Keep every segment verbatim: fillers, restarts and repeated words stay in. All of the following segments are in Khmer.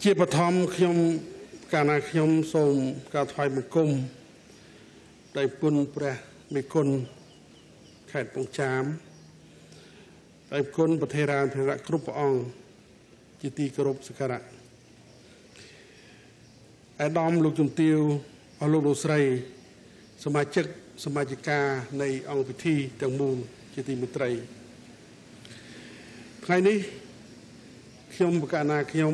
ជាបឋមខ្ញុំកាលណាខ្ញុំសូមការថ្វាយបង្គំដោយគុណព្រះមេគុណខេត្តពងចាមដោយគុណប្រធារាធិរៈគ្រប់ព្រះអង្គជាទីគោរពសក្ការៈអាដាមលោកជំទាវអស់លោកលោកស្រីសមាជិកសមាជិកានៃអង្គពិធីទាំងមូលជាទីមេត្រីថ្ងៃនេះខ្ញុំបកណាខ្ញុំ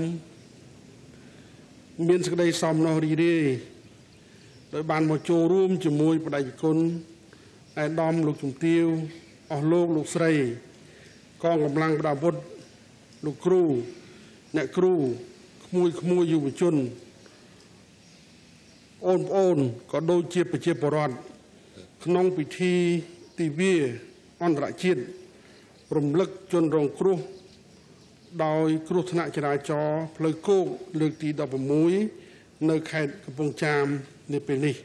មានសេចក្តីសំណោះរីករាយដោយបានមកចូលរួមជាមួយបដិគុណអាដាមលោកជំទាវអស់លោកលោកស្រីកងកម្លាំងប្រដាប់អាវុធលោកគ្រូអ្នកគ្រូក្មួយក្មួយយុវជនអូនប្អូនក៏ដូចជាប្រជាពលរដ្ឋក្នុងពិធីទិវាអន្តរជាតិរំលឹកជនរងគ្រោះដោយគ្រោះថ្នាក់ចរាចរណ៍ផ្លូវគោកលើកទីដប់ប្រាំមួយនៅខេត្តកំពង់ចាមនាពេលនេះ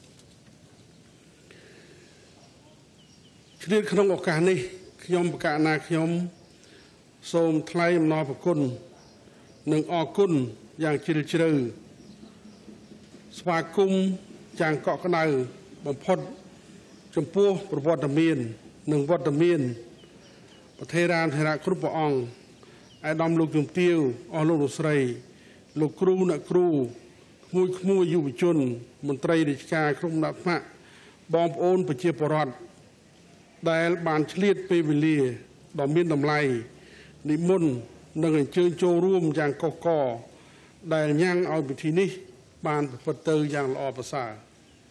ឆ្លៀតក្នុងឱកាសនេះខ្ញុំបកណាខ្ញុំសូមថ្លែងអំណរព្រគុណនិងអរគុណយ៉ាងជ្រាលជ្រៅស្វាគមន៍យ៉ាងកក់ក្ដៅបំផុតចំពោះប្រវត្តិមាននិងវត្តមានប្រធារាធិរៈគ្រប់ព្រះអង្គអាដាមលោកជំទាវអស់លោកលោកស្រីលោកគ្រូអ្នកគ្រូក្មួយក្មួយយុវជនមន្ត្រីរាជការក្រុមដាក់ថ្នាក់បងប្អូនប្រជាពលរដ្ឋដែលបានឆ្លៀតពេលវេលាដ៏មានតម្លៃនិមន្តនិងអញ្ជើញចូលរួមយ៉ាងកុះករដែលញ៉ាំងឲ្យពិធីនេះបានប្រព្រឹត្តទៅយ៉ាងល្អប្រសើរ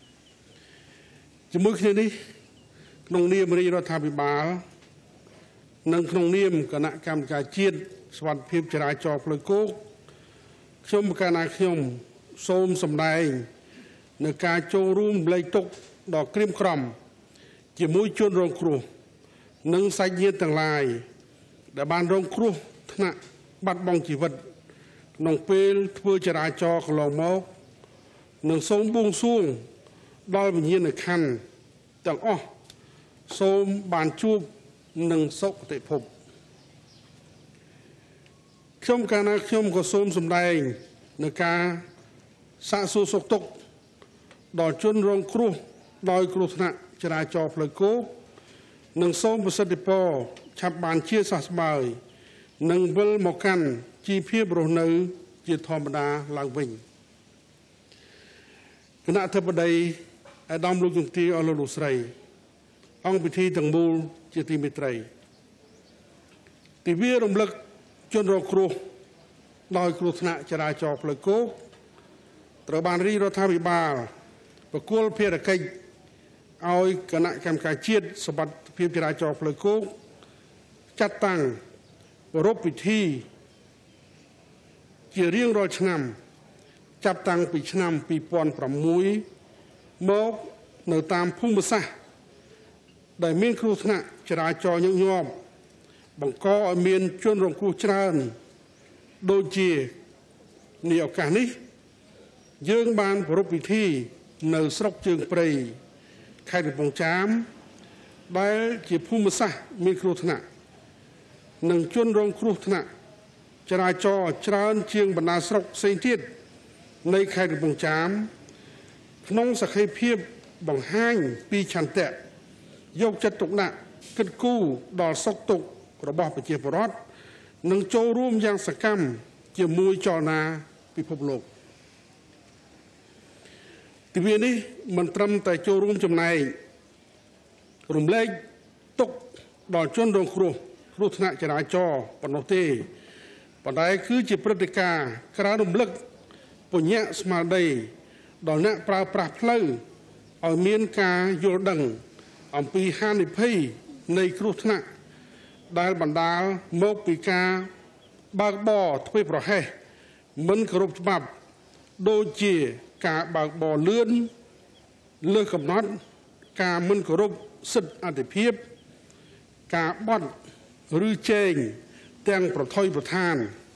ជាមួយគ្នានេះក្នុងនាមរាជរដ្ឋាភិបាលនិងក្នុងនាមគណៈកម្មការជាតិសុវត្ថិភាពចរាចរណ៍ផ្លូវគោកខ្ញុំបកណាខ្ញុំសូមសម្ដែងនៅការចូលរួមលេខទុកដ៏ក្រៀមក្រំជាមួយជនរងគ្រោះនិងសាច់ញាតិទាំងឡាយដែលបានរងគ្រោះថ្នាក់បាត់បង់ជីវិតក្នុងពេលធ្វើចរាចរណ៍កន្លងមកនិងសូមបួងសួងដល់វិញ្ញាណក្ខន្ធទាំងអស់សូមបានជួបនឹងសុគតិភពខ្ញុំកាលណាខ្ញុំក៏សូមសម្ដែងនៅការសាកសួរសុខទុក្ខដល់ជនរងគ្រោះដោយគ្រោះថ្នាក់ចរាចរណ៍ផ្លូវគោកនិងសូមប្រសិទ្ធពរឆាប់បានជាសះស្បើយនិងវិលមកកាន់ជីវភាពរស់នៅជាធម្មតាឡើងវិញគណៈអធិបតីអាដាមលោកជំទាវអស់លោកលោកស្រីអង្គពិធីទាំងមូលជាទីមេត្រីទិវារំលឹកជនរងគ្រោះដោយគ្រោះថ្នាក់ចរាចរណ៍ផ្លូវគោកត្រូវបានរាជរដ្ឋាភិបាលប្រគល់ភារកិច្ចឲ្យគណៈកម្មការជាតិសុវត្ថិភាពចរាចរណ៍ផ្លូវគោកចាត់តាំងប្រារព្ធពិធីជារៀងរាល់ឆ្នាំចាប់តាំងពីឆ្នាំពីរពាន់ប្រាំមួយមកនៅតាមភូមិសាស្ត្រដែលមានគ្រោះថ្នាក់ចរាចរណ៍ញឹកញាប់បង្កឲ្យមានជនរងគ្រោះច្រើនដូចជានាឱកាសនេះយើងបានប្រារព្ធពិធីនៅស្រុកជើងព្រៃខេត្តកំពង់ចាមដែលជាភូមិសាស្ត្រមានគ្រោះថ្នាក់និងជនរងគ្រោះថ្នាក់ចរាចរណ៍ច្រើនជាងបណ្ដាស្រុកផ្សេងទៀតនៃខេត្តកំពង់ចាមក្នុងសក្ខីភាពបង្ហាញពីឆន្ទៈយកចិត្តទុកដាក់គិតគូរដល់សុខទុក្ខរបស់ប្រជាពលរដ្ឋនិងចូលរួមយ៉ាងសកម្មជាមួយចលនាពិភពលោកទិវានេះមិនត្រឹមតែចូលរួមចំណែករំលែកទុក្ខដល់ជនរងគ្រោះគ្រោះថ្នាក់ចរាចរណ៍ប៉ុណ្ណោះទេប៉ុន្តែគឺជាព្រឹត្តិការណ៍ក្រើនរំលឹកពញ្ញាស្មារតីដល់អ្នកប្រើប្រាស់ផ្លូវឲ្យមានការយល់ដឹងអំពីហានិភ័យនៃគ្រោះថ្នាក់ដែលបណ្ដាលមកពីការបើកបរធ្វេសប្រហែសមិនគោរពច្បាប់ដូចជាការបើកបរលឿនលើសកំណត់ការមិនគោរពសិទ្ធិអធិភាពការបត់ឬចែងទាំងប្រថុយប្រថាន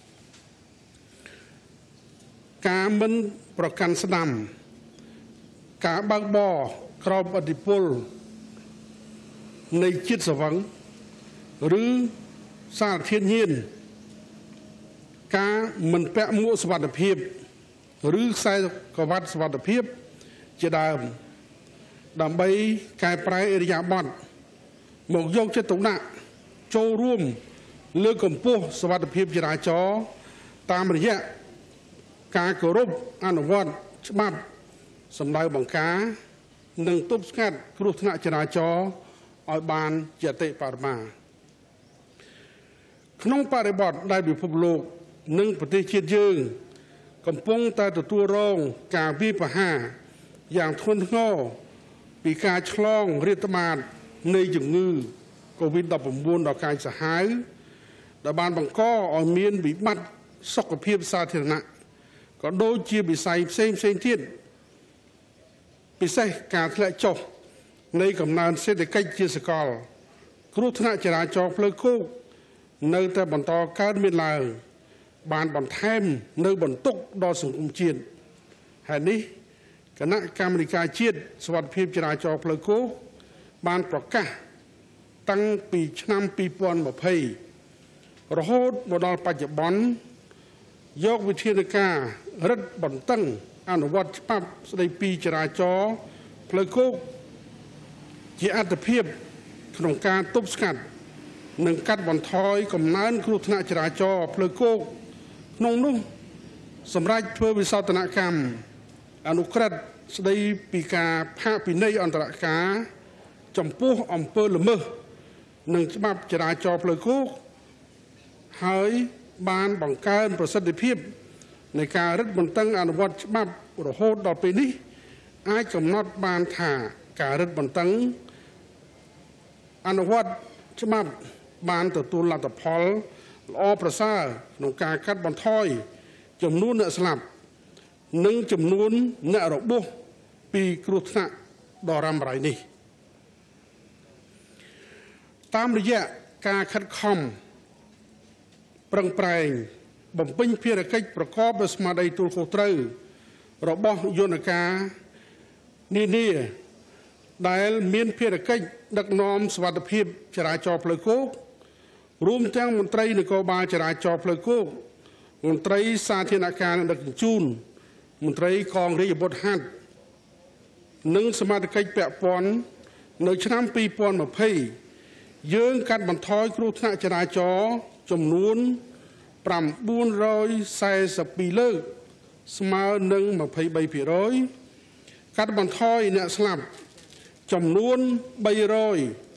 ការមិនប្រកាន់ស្ដាំការបើកបរក្រោមឥទ្ធិពលនៃជាតិស្រវឹងឬសារធាតុញៀនការមិនពាក់មួកសុវត្ថិភាពឬខ្សែក្រវ៉ាត់សុវត្ថិភាពជាដើមដើម្បីកែប្រែឥរិយាបថមកយកចិត្តទុកដាក់ចូលរួមលើកកម្ពស់សុវត្ថិភាពចរាចរណ៍តាមរយៈការគោរពអនុវត្តច្បាប់សម្ដៅបង្ការនិងទប់ស្កាត់គ្រោះថ្នាក់ចរាចរណ៍ឲ្យបានជាអតិបរមាក្នុងបរិបទដែលពិភពលោកនិងប្រទេសជាតិយើងកំពុងតែទទួលរងការវាយប្រហារយ៉ាងធ្ងន់ធ្ងរពីការឆ្លងរាតត្បាតនៃជំងឺ កូវីដ ដប់ប្រាំបួន ដល់កាយសាហាវដែលបានបង្កឲ្យមានវិបត្តិសុខភាពសាធារណៈក៏ដូចជាវិស័យផ្សេងផ្សេងទៀតពិសេសការធ្លាក់ចុះនៃកំណើនសេដ្ឋកិច្ចជាសកលគ្រោះថ្នាក់ចរាចរណ៍ផ្លូវគោកនៅតែបន្តកើតមានឡើងបានបន្ថែមនៅបន្ទុកដល់សង្គមជាតិហេតុនេះគណៈកម្មាធិការជាតិសុវត្ថិភាពចរាចរណ៍ផ្លូវគោកបានប្រកាសតាំងពីឆ្នាំពីរពាន់ម្ភៃរហូតមកដល់បច្ចុប្បន្នយកវិធានការរឹតបន្តឹងអនុវត្តច្បាប់ស្តីពីចរាចរណ៍ផ្លូវគោកជាអត្ថភាពក្នុងការទប់ស្កាត់និងកាត់បន្ថយកំណើនគ្រោះថ្នាក់ចរាចរណ៍ផ្លូវគោកក្នុងនោះសម្រាប់ធ្វើវិសោធនកម្មអនុក្រឹត្យស្តីពីការផាកពិន័យអន្តរការចំពោះអំពើល្មើសនិងច្បាប់ចរាចរណ៍ផ្លូវគោកហើយបានបង្កើនប្រសិទ្ធភាពនៃការរឹតបន្តឹងអនុវត្តច្បាប់រហូតដល់ពេលនេះអាចកំណត់បានថាការរឹតបន្តឹងអនុវត្តច្បាប់បានទទួលលទ្ធផលល្អប្រសើរក្នុងការកាត់បន្ថយចំនួនអ្នកស្លាប់និងចំនួនអ្នករបួសពីគ្រោះថ្នាក់ដ៏រ៉ាំរ៉ៃនេះតាមរយៈការខិតខំប្រឹងប្រែងបំពេញភារកិច្ចប្រកបដោយស្មារតីទូលខុសត្រូវរបស់យន្តការនានាដែលមានភារកិច្ចដឹកនាំសុវត្ថិភាពចរាចរណ៍ផ្លូវគោករួមទាំងមន្ត្រីនគរបាលចរាចរណ៍ផ្លូវគោកមន្ត្រីសាធារណការដឹកជញ្ជូនមន្ត្រីកងរាជអាវុធហត្ថនិងសមាជិកពាក់ព័ន្ធនៅឆ្នាំពីរពាន់ម្ភៃយើងកាត់បន្ថយគ្រោះថ្នាក់ចរាចរណ៍ចំនួនប្រាំបួនរយសែសិបពីរលើកស្មើនឹងยี่สิบสามเปอร์เซ็นต์ កាត់បន្ថយអ្នកស្លាប់ចំនួនបីរយ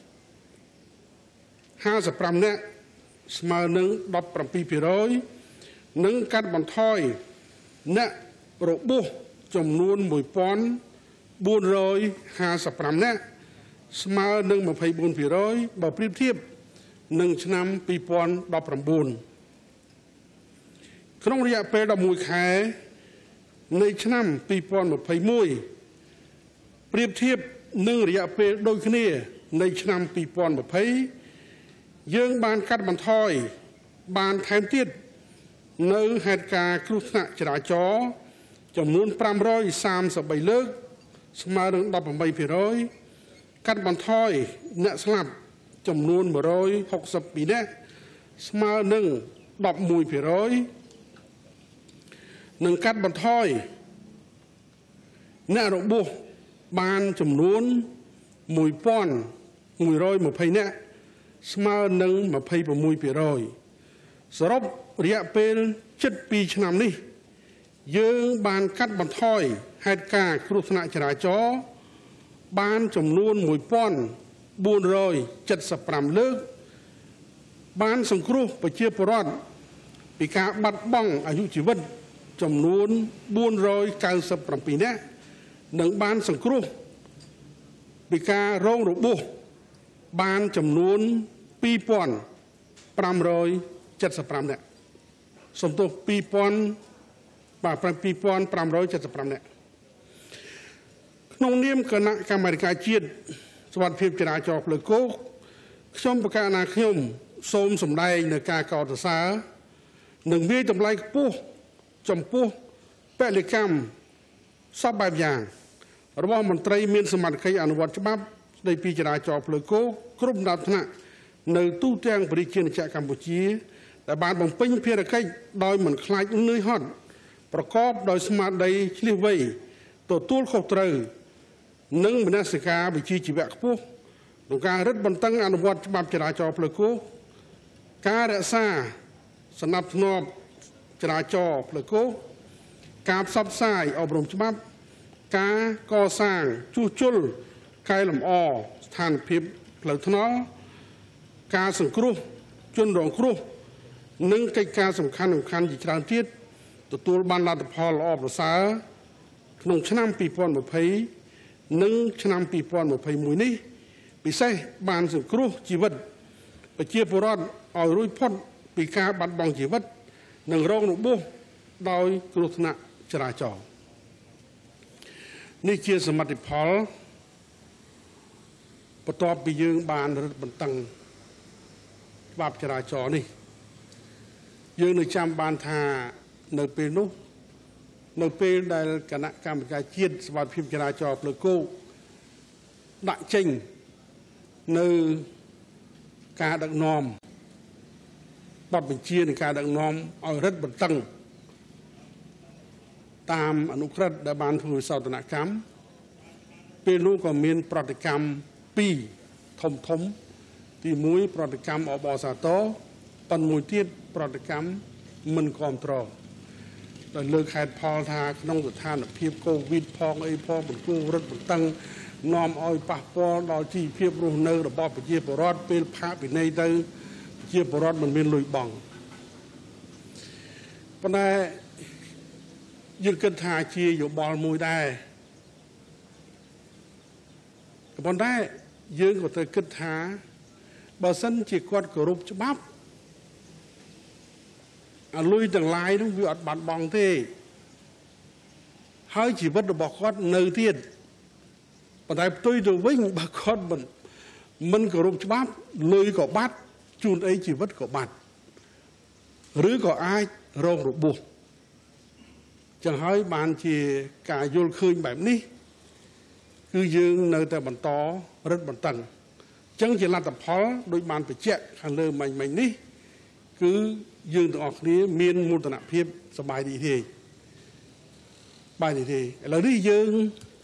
ห้าสิบห้าនាក់ស្មើនឹងដប់ប្រាំពីរភាគរយ និងកាត់បន្ថយអ្នករបួសចំនួនមួយពាន់បួនរយห้าสิบห้าនាក់ស្មើនឹងยี่สิบสี่ភាគរយ បើប្រៀបធៀបនឹងឆ្នាំពីរពាន់ដប់ប្រាំបួន ក្នុងរយៈពេលដប់មួយខែនៃឆ្នាំពីរពាន់ម្ភៃមួយ ប្រៀបធៀបនឹងរយៈពេលដូចគ្នានៃឆ្នាំពីរពាន់ម្ភៃ យើងបានកាត់បន្ថយបានថែមទៀតនៅហេតុការណ៍គ្រោះថ្នាក់ចរាចរណ៍ចំនួនប្រាំរយសាមសិបបីលើកស្មើនឹងដប់ប្រាំបីភាគរយ កាត់បន្ថយអ្នកស្លាប់ចំនួនមួយរយហុកសិបពីរនាក់ស្មើនឹងដប់មួយភាគរយ និងកាត់បន្ថយអ្នករបួសបានចំនួនមួយពាន់មួយរយម្ភៃនាក់ស្មើនឹងยี่สิบหกភាគរយ សរុបរយៈពេលជិតពីរឆ្នាំនេះយើងបានកាត់បន្ថយហេតុការណ៍គ្រោះថ្នាក់ចរាចរណ៍បានចំនួនមួយពាន់បួនរយเจ็ดสิบห้าលើកបានសង្គ្រោះប្រជាពលរដ្ឋពីការបាត់បង់អាយុជីវិតចំនួនបួនរយเก้าสิบเจ็ดនាក់និងបានសង្គ្រោះពីការរងរបួសបានចំនួនពីរពាន់ប្រាំរយเจ็ดสิบห้าនាក់សំទោសពីរពាន់បាទពីរពាន់ប្រាំរយเจ็ดสิบห้าនាក់ក្នុងនាមគណៈកម្មាធិការជាតិសុវត្ថិភាពចរាចរណ៍ផ្លូវគោកខ្ញុំប្រកាសថាខ្ញុំសូមសម្ដែងនៅការកោតសរសើរនិងវាយតម្លៃខ្ពស់ចំពោះពលិកម្មសពបែបយ៉ាងរបស់មន្ត្រីមានសមត្ថកិច្ចអនុវត្តច្បាប់ស្តីពីចរាចរណ៍ផ្លូវគោកគ្រប់ដំណាក់ថ្នាក់នៅទូទាំងប្រជាជាតិកម្ពុជាแต่บานบังปิ้งเพียรใกล้ดอยเหมือนคลายอุ้นนุ้ยฮอดประกอบโดยสมาร์ทไดชลิวัยตัวตู้ขบเตยนึ่งบรรณาสิกาบิจีจีแบกปุ๊โดยการรัฐบรรตั้งอนุวัตฉบับจราจรเพลโกการรักษาสนับสนุนจราจรเพลโกการซับไซอบรมฉบับการก่อสร้างจูจุลไกลลำอสถานพิบเพลทนอการสังครุจนรองครุนึ่งกิจการสำคัญสำคัญอีกครั้งที่ตัวบันลาตพอลอประสาขนมชนามปีปอนแบบเพยนึ่งชนามปีปอนแบบเพยมวยนี้ปีเสบานสังครุชีวิตไปเชี่ยวปรอดเอารุ่ยพ้นปีกาบัดบองชีวิตหนึ่งโรงหนุบุโดยกรุธนะจราจรนี่เชี่ยวสมัติพอลประตอบปียืงบานรถบรรทังบาปจราจรนี่ยืงในจำบานทาในปีนู้ในปีได้คณะกรรมการเชียนสวัสดิ์พิมพ์จราจรเลยกู้ดักจริงในการดักนอมบัดเป็นเชียนในการดักนอมเอารถบรรทังตามอนุเคราะห์ดาบานผู้สาวตนกรรมปีนู้ก็มีปฏิกรรมปีทมทมที่มุ้ยปฏิกรรมอบอสาโตปันมุ้ยเทียดปฏิกรรมมันคอมตรอแต่เลือกแคดพอทาน้องสุดท่านเพียบโควิดพองไอพอบนกู้รถบนตั้งนอมอ้อยปะปอดอที่เพียบรูเนอร์ระบอบไปเจียบรอดเป็นพระไปในเตอเจียบรอดมันเป็นลุยบองปนายยืนกันทาเชียอยู่บอลมวยได้กับบอลได้ยืนกับเธอกันทาบอสันจีกวดกรุบฉบับลุยต่างลายต้องวิอัดบัดบองเท่ให้ชีวิตบอกว่าเนื้อเทียนปัจจัยตัวตัววิ่งบอกว่ามันมันกรุบฉบับลุยกับบัดจูนไอชีวิตกับบัดหรือกับไอโรงระบุจะให้บานชีกายโยนคืนแบบนี้คือยืนในแต่บรรทอรถบรรทังจังจะลัดแต่พอโดยบานไปเจ๊ขันเลยใหม่ๆนี้คือยืนออกนี้มีนมูลตนะเพียบสบายดีทีสบายดีทีแล้วนี่ยืน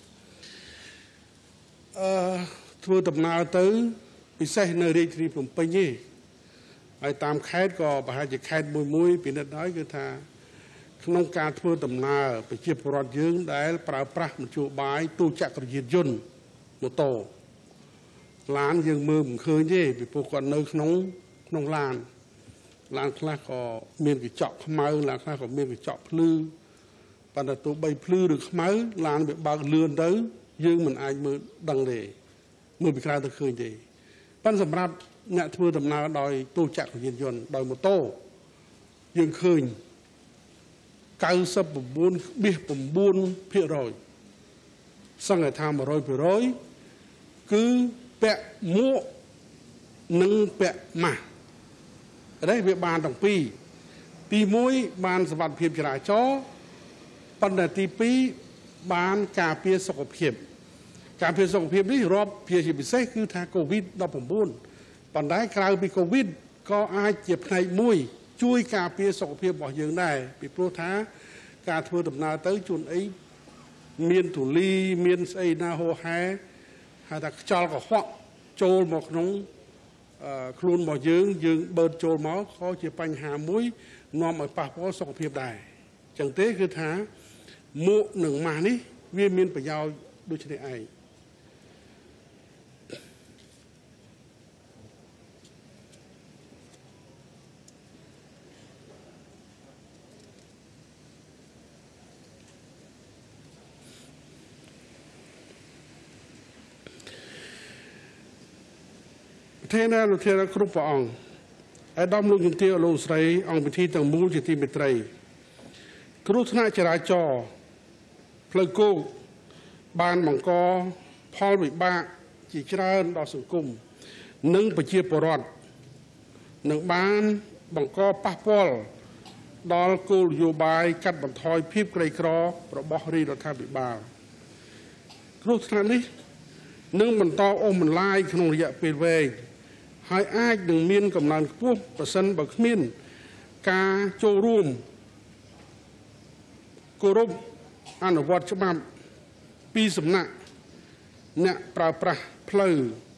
ทัวร์ตำนานตื้อไปใส่ในเรื่องที่ผมไปนี่ไอ้ตามแคสก็ประหารจะแคสมวยมวยปีนั้นน้อยคือท่าขนมการทัวร์ตำนานไปเชี่ยวปลอดยืนได้ปราบปรามจูบายตู้จักรยานยนต์โมโตล้านยืนมือผมเคยยี่ไปปลูกก่อนเนื้อขนมขนมล้านลานคลาก็เมียนกิจจขมาลานคลาก็เมียนกิจจพลื้อปันตัวใบพลื้อหรือขมาลานแบบบางเรือนเด้อยืงมันอายมือดังเลยมือไปคลาตะคืนดีปั้นสำหรับเนี่ยทัวร์ตำนานโดยตู้จักรยานยนต์โดยมอโต้ยืงคืนเก้าสิบปุ่มบุญเบี้ยปุ่มบุญเพียรอยสังเกตทำมาร้อยเพียรอยคือแปะมัวหนึ่งแปะมาได้เบียบานต่างปีตีมวยบานสวัสดิ์เพียบจราจรปันแต่ตีปีบานกาเพียสกเพียบกาเพียสกเพียบนี่รอบเพียชีพิเศษคือทางโควิดเราผมบุญปันได้คราวปีโควิดก็อาจเจ็บในมวยช่วยกาเพียสกเพียบบอกยังได้ปีโปรท้าการทัวร์ตำนานเต้จุนไอเมียนถุลีเมียนไอนาโฮแฮหาตะจอลกับขวะโจลหมกน้องครูนบอกยืงยืงเบิร์ดโจลหมอเขาจะปัญหามุ้ยนอมไอปากเพราะสกเพียบได้จังเต้คือท้ามุหนึ่งมานี่เวียนเมียนไปยาวดูชนิดไอเทน่าลุเทน่าครุปองไอ้ดอมลุงจินเตียโลสไรองไปที่ต่างมูลจิตติมิตรครุธนาจราจรเพลกูบานมังกรพอลวิบาจีจราดอสังกุมนึ่งไปเชียปรอดหนึ่งบานมังกรปักพอลดอลกูโยบายกัดบันทอยพิบไกรครอประบอรีรัฐบิบาลครุธนานี้นึ่งมันต่ออมมันลายขนมระยะเป็นเวให้อายหนึ่งมีนกำลังปุ๊บประสันบักมินការចូលរួមគោរពអនុវត្តច្បាប់ពីសំណាក់អ្នកប្រើប្រាស់ផ្លូវ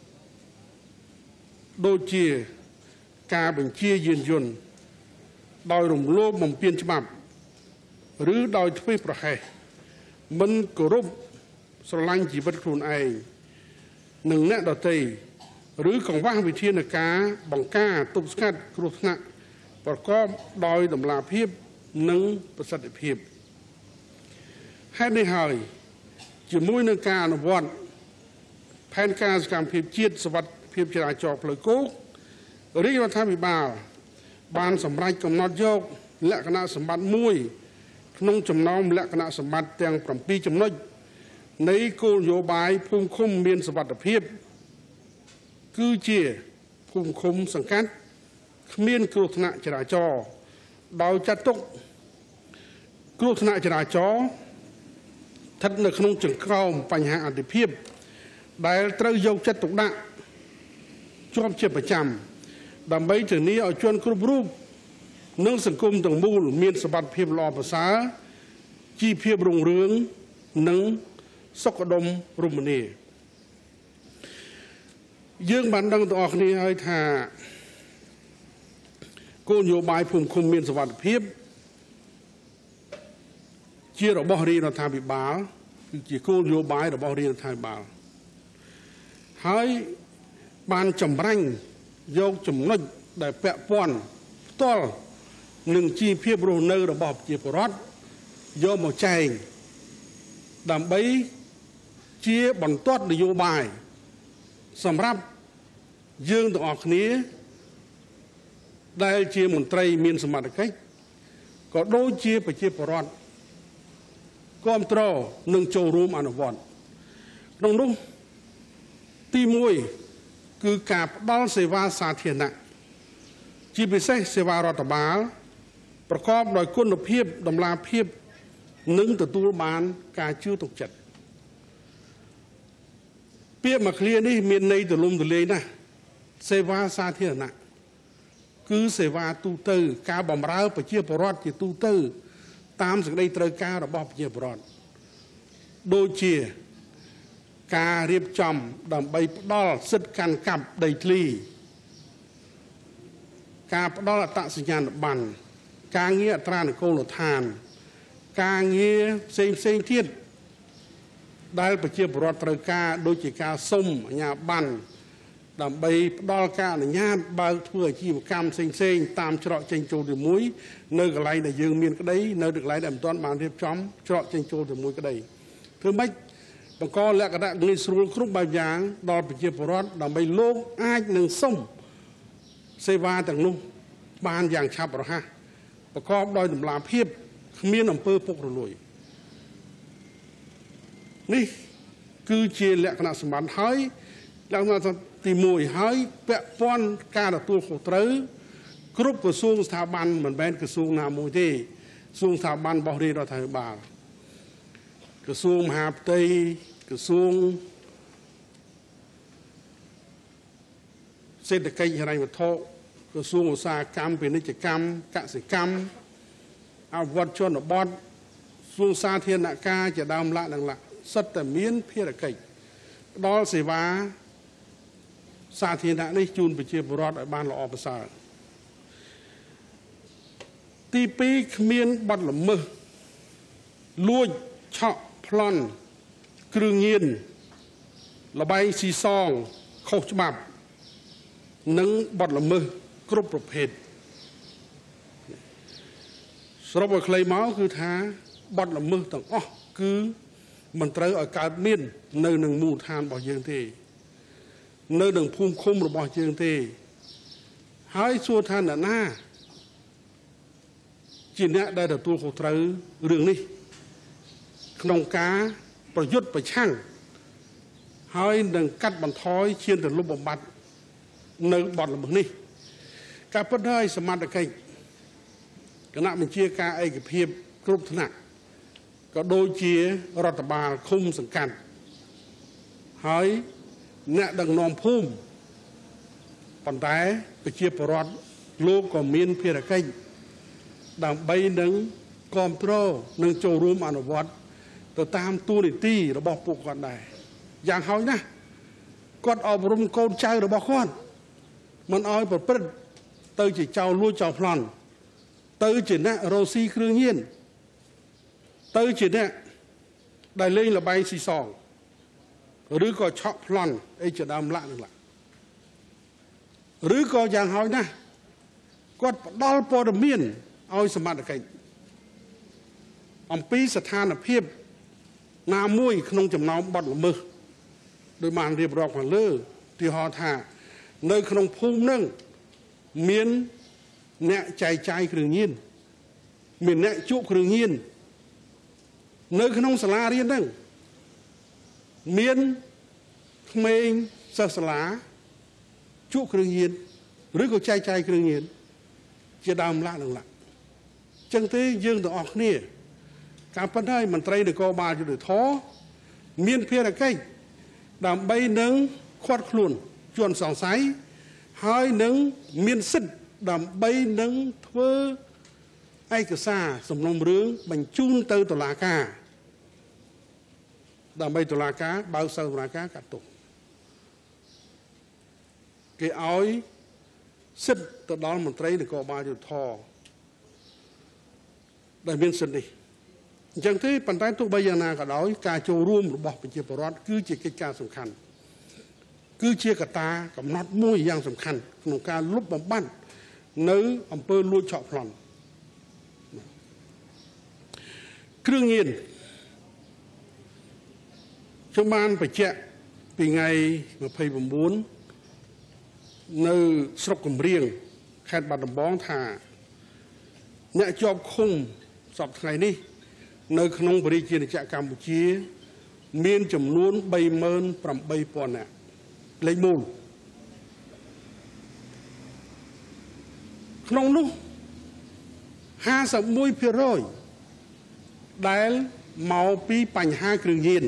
ដូចជាការបញ្ជាយានយន្តដោយរំលោភបំពានច្បាប់ឬដោយធ្វេសប្រហែសមិនគោរពស្រឡាញ់ជីវិតខ្លួនឯងនិងអ្នកដទៃឬកង្វះវិធានការបង្ការទប់ស្កាត់គ្រោះថ្នាក់ប្រកបដោយតម្លាភាពនិងប្រសិទ្ធភាពហេតុនេះហើយជាមួយនឹងការអនុវត្តផែនការសកម្មភាពជាតិសុវត្ថិភាពចរាចរណ៍ផ្លូវគោករាជរដ្ឋាភិបាលបានសម្រេចកំណត់យកលក្ខណៈសម្បត្តិមួយក្នុងចំណោមលក្ខណៈសម្បត្តិទាំងប្រាំពីរចំណុចនៃគោលនយោបាយភូមិឃុំមានសុវត្ថិភាពគឺជាភូមិឃុំសង្កាត់គ្មានគ្រោះថ្នាក់ចរាចរណ៍ដោយចាត់ទុកគ្រោះថ្នាក់ចរាចរណ៍ស្ថិតនៅក្នុងចង្ក្រានបញ្ហាអន្តរភាពដែលត្រូវយកចិត្តទុកដាក់ជាប់ជាប្រចាំដើម្បីធានាឲ្យជនគ្រប់រូបនិងសង្គមទាំងមូលមានសុវត្ថិភាពល្អប្រសើរជីវភាពរុងរឿងនិងសុខដុមរមនាយើងបានដឹងទាំងអស់គ្នាហើយថាគោលនយោបាយភូមិឃុំមានសុវត្ថិភាពជារបស់រាជរដ្ឋាភិបាលគឺជាគោលនយោបាយរបស់រាជរដ្ឋាភិបាលហើយបានចម្រាញ់យកចំណុចដែលពាក់ព័ន្ធផ្ទាល់នឹងជីវភាពរស់នៅរបស់ប្រជាពលរដ្ឋយកមកចែងដើម្បីជាបន្ទាត់នយោបាយសម្រាប់យើងទាំងអស់គ្នាដែលជាមន្ត្រីមានសមត្ថកិច្ចក៏ដូចជាប្រជាពលរដ្ឋគាំទ្រនិងចូលរួមអនុវត្តក្នុងនោះទីមួយគឺការផ្ដល់សេវាសាធារណៈជាពិសេសសេវារដ្ឋបាលប្រកបដោយគុណភាពតម្លាភាពនិងទទួលបានការជឿទុកចិត្តពាក្យមួយឃ្លានេះមានន័យទូលំទូលាយណាស់សេវាសាធារណៈគឺសេវាទូទៅការបម្រើប្រជាពលរដ្ឋជាទូទៅតាមសេចក្តីត្រូវការរបស់ប្រជាពលរដ្ឋដូចជាការរៀបចំដើម្បីផ្ដល់សិទ្ធិកាន់កាប់ដីធ្លីការផ្ដល់អត្តសញ្ញាណប័ណ្ណការងារអត្រានុកូលដ្ឋានការងារផ្សេងផ្សេងទៀតដែលប្រជាពលរដ្ឋត្រូវការដូចជាការសុំអាជ្ញាប័ណ្ណដើម្បីផ្ដល់ការអនុញ្ញាតបើកធ្វើអាជីវកម្មផ្សេងផ្សេងតាមច្រកចេញចូលទីមួយនៅកន្លែងដែលយើងមានក្តីនៅកន្លែងដែលមិនទាន់បានរៀបចំច្រកចេញចូលទីមួយក្តីធ្វើម៉េចបង្កលក្ខណៈងាយស្រួលគ្រប់បែបយ៉ាងដល់ប្រជាពលរដ្ឋដើម្បីលោកអាចនឹងសុំសេវាទាំងនោះបានយ៉ាងឆាប់រហ័សប្រកបដោយតម្លាភាពគ្មានអំពើពុករលួយនេះគឺជាលក្ខណៈសម្បត្តិហើយលក្ខណៈទីមួយហើយពាក់ព័ន្ធការទទួលខុសត្រូវគ្រប់ក្រសួងស្ថាប័នមិនមែនក្រសួងណាមួយទេក្រសួងស្ថាប័នរបស់រាជរដ្ឋាភិបាលក្រសួងមហាផ្ទៃក្រសួងសេដ្ឋកិច្ចហិរញ្ញវត្ថុក្រសួងឧស្សាហកម្មពាណិជ្ជកម្មកសិកម្មអភិវឌ្ឍជនបទក្រសួងសាធារណការជាដើមឡាក់និងឡាក់សិតតែមានភារកិច្ចផ្ដល់សេវាសាធារណៈនេះជូនប្រជាពលរដ្ឋឲ្យបានល្អប្រសើរទីពីរគ្មានបទល្មើសលួចឆក់ប្លន់គ្រឿងញៀនល្បែងស៊ីសងខុសច្បាប់និងបទល្មើសគ្រប់ប្រភេទសរុបឲ្យខ្លីមកគឺថាបទល្មើសទាំងអស់គឺមិនត្រូវឲ្យកើតមាននៅនឹងមូលដ្ឋានរបស់យើងទេនៅនឹងភូមិឃុំរបស់យើងទេហើយសួរថាអ្នកណាជាអ្នកដែលទទួលខុសត្រូវរឿងនេះក្នុងការប្រយុទ្ធប្រឆាំងហើយនឹងកាត់បន្ថយឈានទៅលុបបំបត្តិនៅបទល្មើសនេះការពិតហើយសមត្ថកិច្ចគណៈបញ្ជាការឯកភាពគ្រប់ថ្នាក់ក៏ដូចជារដ្ឋបាលឃុំសង្កាត់ហើយអ្នកដឹកនាំភូមិប៉ុន្តែប្រជាពលរដ្ឋលោកក៏មានភារកិច្ចดังใบหนึ่งกอมโตรหนึ่งโจรวมอนุวัตแต่ตามตัวนิตีระบบปุกก่อนได้อย่างเขานะกอดอบรมโกนใจระบบก้อนมันเอาไปเปิดเตยจีเจ้าลู่เจ้าพลอนเตยจีเนี่ยโรซีเครื่องเย็นเตยจีเนี่ยได้เล่นระบายสีซองหรือก็ช็อปพลอนไอ้จะดำละนั่นแหละหรือก็อย่างเขานะกอดดอลปอดเมียนเอาสมัติกันอมปีสถานเพียบนามุ้ยขนมจำนองบัดละมือโดยมันเรียบร้อยของเลือที่หอท่าในขนมพุ่มนึ่งเมียนเนะใจใจเครื่องยินเมียนเนะจุเครื่องยินในขนมสลาเรียนนั่งเมียนเมงศาสลาจุเครื่องยินหรือก็ใจใจเครื่องยินจะดำละหนึ่งละจังที่ยื่นต่อออกนี่การปั้นได้มันไตรเด็กกบาลอยู่ในท้อเมียนเพียรใกล้ดำใบหนึ่งควัดคลุนจวนสองสายหายหนึ่งเมียนสิดดำใบหนึ่งเทอไอ้กระซ่าสมนมเรื่องบรรจุนเตอตุลากาดำใบตุลากาเบาเซตุลากากัดตุกเกี่ยอ้อยสิดตัวดอนมันไตรเด็กกบาลอยู่ท้อได้เมียนสิดนี่อย่างที่ปัญหาทุกใบยานาก็ได้การโจร่วมระบบเป็นเชื้อปรอดคือเจกิจการสำคัญคือเชียกตากับน็อตมุ้ยอย่างสำคัญในการลบบำบัดในอำเภอลุยเฉาะพลอนเครื่องเย็นชาวบ้านไปแจะปีไงมาเพย์บำบุญในสระกุมเรียงแคดบัดบ้องทาเนี่ยจอบคุ้มสอบไงนี่ในขนมบริจีนจากกัมพูชีมีจำนวนใบเมินปรำใบปอนเนี่ยเลยมูลขนมนู้ห้าสมุยเพียร้อยได้เมาปีปัญหาเครื่องยิน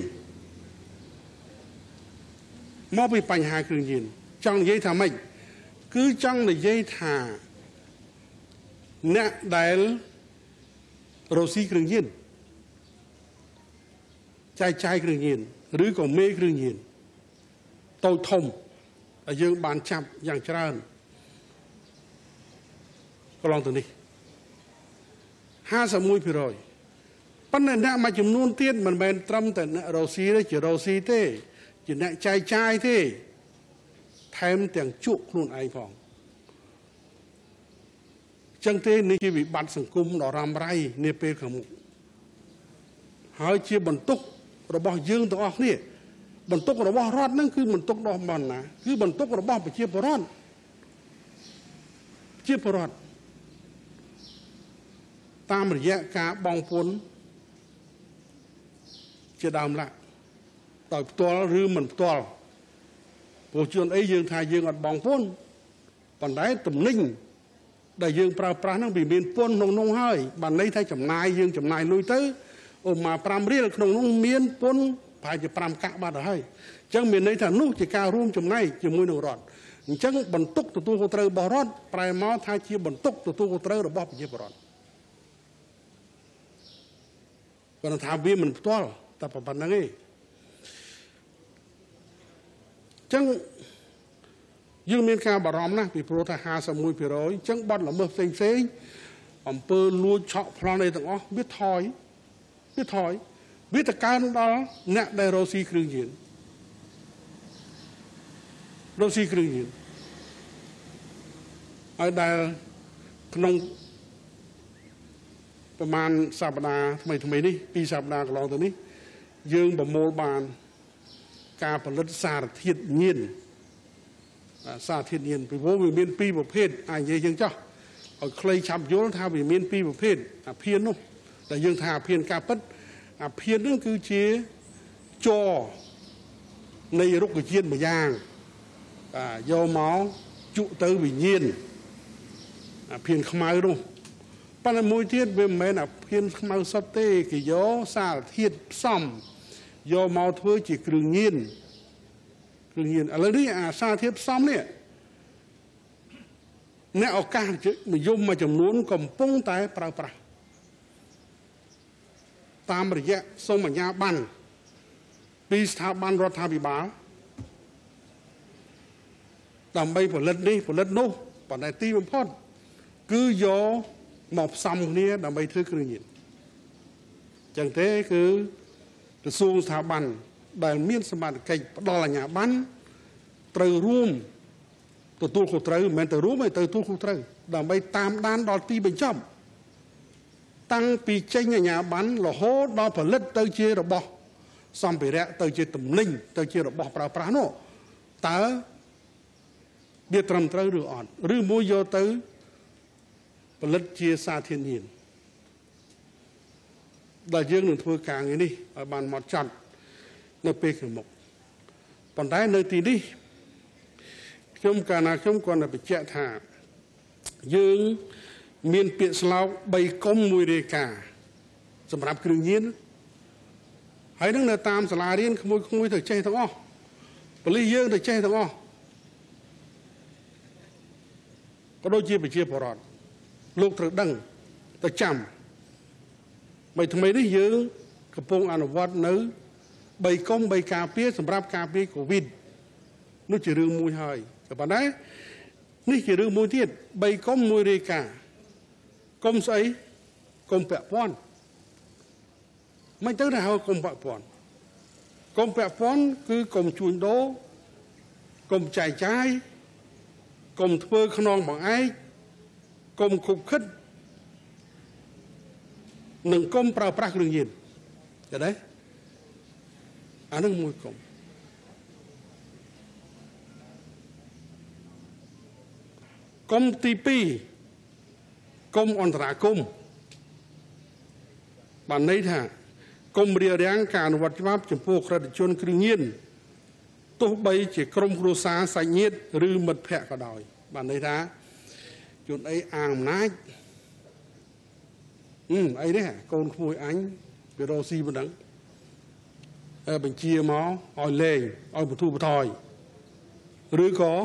เมาปีปัญหาเครื่องยินจังยัยทำไมคือจังในยัยทาเนี่ยได้โรซีเครื่องยินใจใจเครื่องยินหรือก็เมฆเครื่องยินโตทมยืนบานจับอย่างเจริญก็ลองตัวนี้ห้าสมุยพิโรยปัญหาเนี่ยมาจำนวนเตี้ยมันเป็นตรำแต่เราซีได้จีเราซีเต้จีเนี่ยใจใจเต้แถมแต่งจุกลุ่นไอพองจังเต้นี่ชีวิตบัตรสังคมดอกรำไรเนี่ยเป็นขมุหายเชี่ยบรรทุกระบอบยืงตัวออกนี่บรรทุกระบอบรอดนั่นคือบรรทุกดอกบอลนะคือบรรทุกระบอบไปเชี่ยปรอดเชี่ยปรอดตามระยะการบองปนจะดำละต่อยตัวหรือมันตัวผู้ชนไอ้ยืงทายยืงอัดบองปนปันได้ตุ่มนิ่งได้ยืงปลาปลานั่งบีบินปนนงนงให้บันนี้ไทยจำนายยืงจำนายลุยตื้อโอมาปรามเรียกขนมนุ่งเมียนปนภายจะปรามกะบาดให้จังเมียนในฐานนู้จะการร่วมจำนายจะมวยหนึ่งรอดจังบรรทุกตัวตัวเตอร์บอรอดปลายม้าทายเชียบรรทุกตัวตัวเตอร์ระบอบเชียบรอดวันท้าบีมันตัวแต่ปัจจุบันนี้จังยังมีการบารมนะปีโปรทหาสมุยปีร้อยจังบอลละเมื่อเซ็งเซ็งอำเภอลูเฉาะพลานในต่างอ๋อวิถอยวิถอยวิตการđóเนี่ยได้โรซีเครื่องยืนโรซีเครื่องยืนไอ้ได้ขนมประมาณสัปดาห์ทำไมทำไมนี่ปีสัปดาห์ก็ลองตัวนี้ยืงแบบโมบานการผลิตสารทิศเงียนสารทิศเงียนไปโว้ยมีปีประเภทอะไรยังเจ้าเอาเคยชับโยนทาไปมีปีประเภทเพียนนู้แต่ยังทาเพียนการปัดเพียนนั่นคือเชี่ยจอในรุกกระเจียนมาย่างโยมเอาจุเตอร์วิญญาณเพียนขมายนู้ปัญหามวยเทียนเป็นแม่น่ะเพียนขมายสเต้กี่โยสารเทียนซ้ำโยมเอาเถื่อจีกรึงยินกรึงยินอะไรนี่อาสารเทียนซ้ำเนี่ยអ្នកឱកាសនិយមមួយចំនួនកំពុងតែប្រើប្រាស់តាមរយៈសូមអាជ្ញាប័ណ្ណពីស្ថាប័នរដ្ឋាភិបាលដើម្បីផលិតនេះផលិតនោះប៉ុន្តែទីបំផុតគឺយកមកផ្សំគ្នាដើម្បីធ្វើគ្រឿងញៀនចឹងទេគឺក្រសួងស្ថាប័នដែលមានសមត្ថកិច្ចផ្ដល់អាជ្ញាប័ណ្ណត្រូវរួមទទួលខុសត្រូវមិនមែនទៅរួមទេទៅទទួលខុសត្រូវដើម្បីតាមដានដល់ទីបញ្ចប់តាំងពីចេញអាជ្ញាប័ណ្ណរហូតដល់ផលិតទៅជារបស់សម្ភារៈទៅជាទំនិញទៅជារបស់ប្រើប្រាស់នោះតើវាត្រឹមត្រូវឬអត់ឬមួយយកទៅផលិតជាសាធារណដែលយើងនឹងធ្វើការងារនេះឲ្យបានហ្មត់ចត់នៅពេលខាងមុខប៉ុន្តែនៅទីនេះខ្ញុំកាលណាខ្ញុំគាត់តែបញ្ជាក់ថាយើងមានពាក្យស្លោកបីកុំមួយរាយការណ៍សម្រាប់គ្រឿងញៀនហើយនឹងនៅតាមសាលារៀនក្មួយក្មួយទៅចេះទាំងអស់ប៉ូលីសយើងទៅចេះទាំងអស់ក៏ដូចជាប្រជាពលរដ្ឋលោកត្រូវដឹងទៅចាំមិនថ្មីនេះយើងកំពុងអនុវត្តនៅបីកុំបីការពារសម្រាប់ការពារកូវីដនោះជារឿងមួយហើយក៏ប៉ុន្តែនេះជារឿងមួយទៀតបីកុំមួយរាយការណ៍កុំស្អីកុំពាក់ព័ន្ធមិនទៅតែហៅកុំពាក់ព័ន្ធកុំពាក់ព័ន្ធគឺកុំជួញដូរកុំចែកចាយកុំធ្វើខ្នងបង្អែកកុំខុបខិតនិងកុំប្រើប្រាស់គ្រឿងញៀនឃើញទេអានឹងមួយកុំកុំទីពីរកុំអន្តរាគមន៍បានន័យថាកុំរារាំងការអនុវត្តច្បាប់ចំពោះក្រតិជនគ្រឿងញៀនទោះបីជាក្រុមគ្រួសារសាច់ញាតិឬមិត្តភ័ក្តិក៏ដោយបានន័យថាជនអីអាងអំណាចអឺអីនេះកូនក្មួយអញវារស់ស៊ីប៉ុណ្ណឹងបញ្ជាមកឲ្យលេងឲ្យបទូបថយឬក៏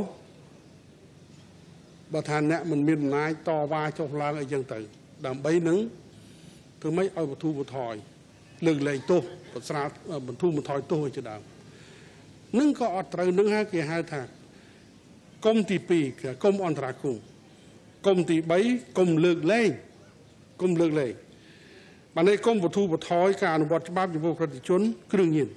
បើថាអ្នកមិនមានអំណាចតវ៉ាចុះឡើងអីចឹងទៅដើម្បីនឹងធ្វើម៉េចឲ្យបទូបថយលើកលែងទោសបស្រាបទូបថយទោសឲ្យជាដើមនឹងក៏អត់ត្រូវនឹងហើយគេហៅថាកុំទីពីរគឺកុំអន្តរាគមន៍កុំទីបីកុំលើកលែងកុំលើកលែងបាននេះកុំបទូបថយការអនុវត្តច្បាប់ចំពោះប្រតិជនគ្រឿងញៀន